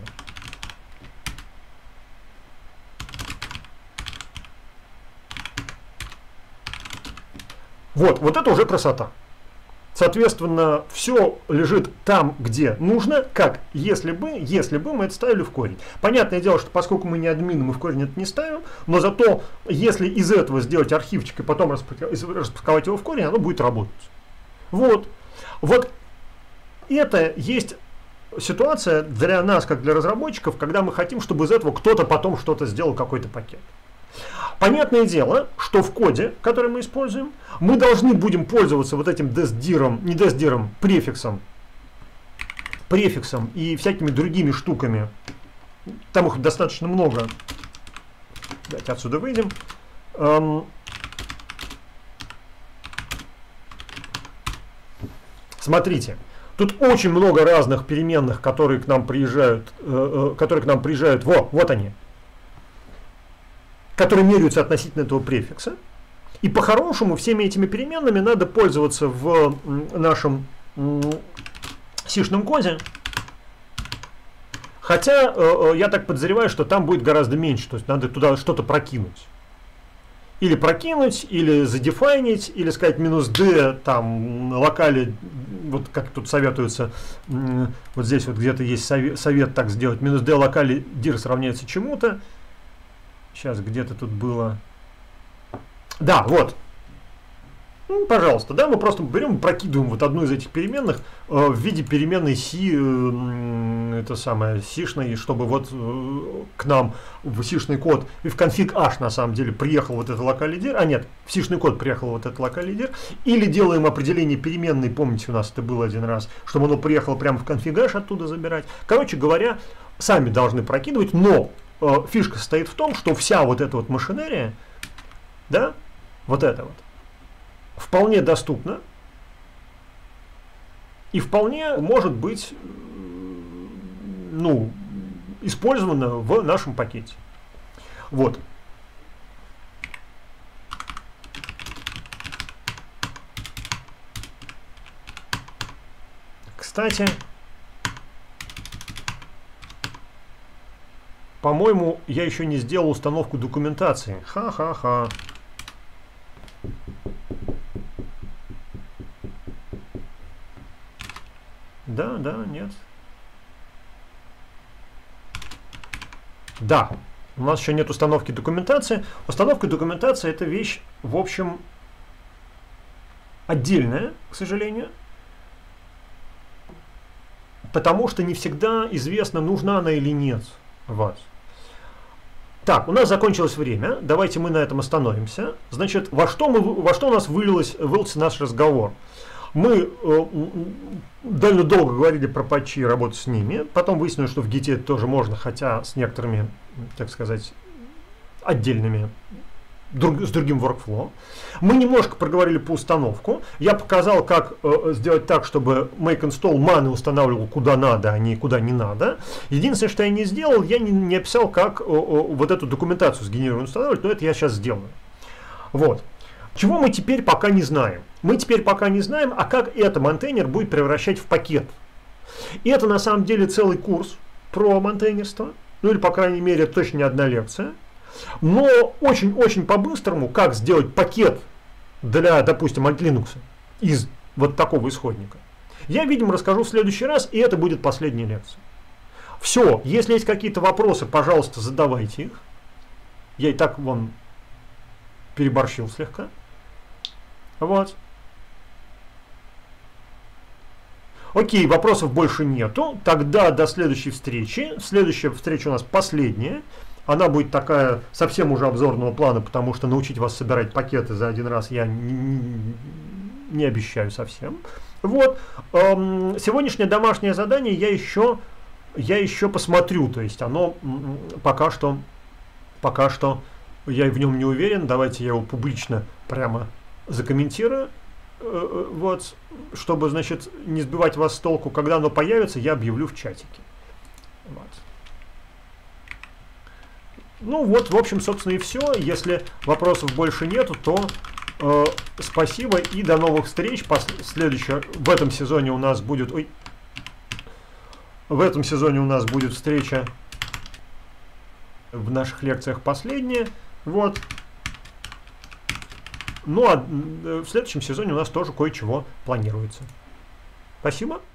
Вот это уже красота. Соответственно, все лежит там, где нужно, как если бы мы это ставили в корень. Понятное дело, что поскольку мы не админы, мы в корень это не ставим, но зато, если из этого сделать архивчик и потом распаковать его в корень, оно будет работать. Вот это есть ситуация для нас, как для разработчиков, когда мы хотим, чтобы из этого кто-то потом что-то сделал, какой-то пакет. Понятное дело, что в коде, который мы используем, мы должны будем пользоваться вот этим DESDIR, не DESDIR, префиксом и всякими другими штуками. Там их достаточно много. Давайте отсюда выйдем. Смотрите, тут очень много разных переменных, которые к нам приезжают, вот они, которые меряются относительно этого префикса. И по-хорошему всеми этими переменными надо пользоваться в нашем C-шном коде. Хотя я так подозреваю, что там будет гораздо меньше, то есть надо туда что-то прокинуть. Или прокинуть, или задефайнить, или сказать -d, там, локали, вот как тут советуется, вот здесь вот где-то есть совет так сделать, -d локали dir равняется чему-то. Сейчас где-то тут было. Да, вот. Ну, пожалуйста, да, мы просто берем, прокидываем вот одну из этих переменных в виде переменной C, это самое, C-шной, чтобы вот к нам в C-шный код и в конфиг H на самом деле приехал вот этот локалидир, а нет, в C-шный код приехал вот этот локалидир, или делаем определение переменной, помните, у нас это было один раз, чтобы оно приехало прямо в конфиг H оттуда забирать. Короче говоря, сами должны прокидывать, но фишка состоит в том, что вся вот эта вот машинерия, да, вот это вот, вполне доступно и вполне может быть, ну, использовано в нашем пакете. Вот. Кстати, по-моему, я еще не сделал установку документации. Ха-ха-ха. Да, нет. Да, у нас еще нет установки документации. Установка документации — это вещь, в общем, отдельная, к сожалению. Потому что не всегда известно, нужна она или нет вас. Так, у нас закончилось время. Давайте мы на этом остановимся. Значит, во что у нас вылился наш разговор? Мы довольно долго говорили про патчи и работу с ними. Потом выяснилось, что в Git это тоже можно, хотя с некоторыми, так сказать, отдельными, с другим workflow. Мы немножко проговорили по установку. Я показал, как сделать так, чтобы make install маны устанавливал куда надо, а не куда не надо. Единственное, что я не сделал, я не описал, как вот эту документацию сгенерированную устанавливать, но это я сейчас сделаю. Вот. Чего мы теперь пока не знаем? Мы теперь пока не знаем, а как это монтейнер будет превращать в пакет. И это на самом деле целый курс про монтейнерство. Ну или, по крайней мере, точно не одна лекция. Но очень-очень по-быстрому, как сделать пакет для, допустим, от Linux из вот такого исходника, я, видимо, расскажу в следующий раз, и это будет последняя лекция. Все, если есть какие-то вопросы, пожалуйста, задавайте их. Я и так вон переборщил слегка. Вот. Окей, вопросов больше нету. Тогда до следующей встречи. Следующая встреча у нас последняя. Она будет такая совсем уже обзорного плана, потому что научить вас собирать пакеты за один раз я не обещаю совсем. Вот. Сегодняшнее домашнее задание я еще посмотрю. То есть оно пока что я в нем не уверен. Давайте я его публично прямо закомментирую. Вот, чтобы, значит, не сбивать вас с толку, когда оно появится, я объявлю в чатике. Вот. Ну вот, в общем, собственно, и все. Если вопросов больше нету, то спасибо и до новых встреч. В этом сезоне у нас будет... В этом сезоне у нас будет встреча в наших лекциях последняя. Вот. Ну а в следующем сезоне у нас тоже кое-чего планируется. Спасибо.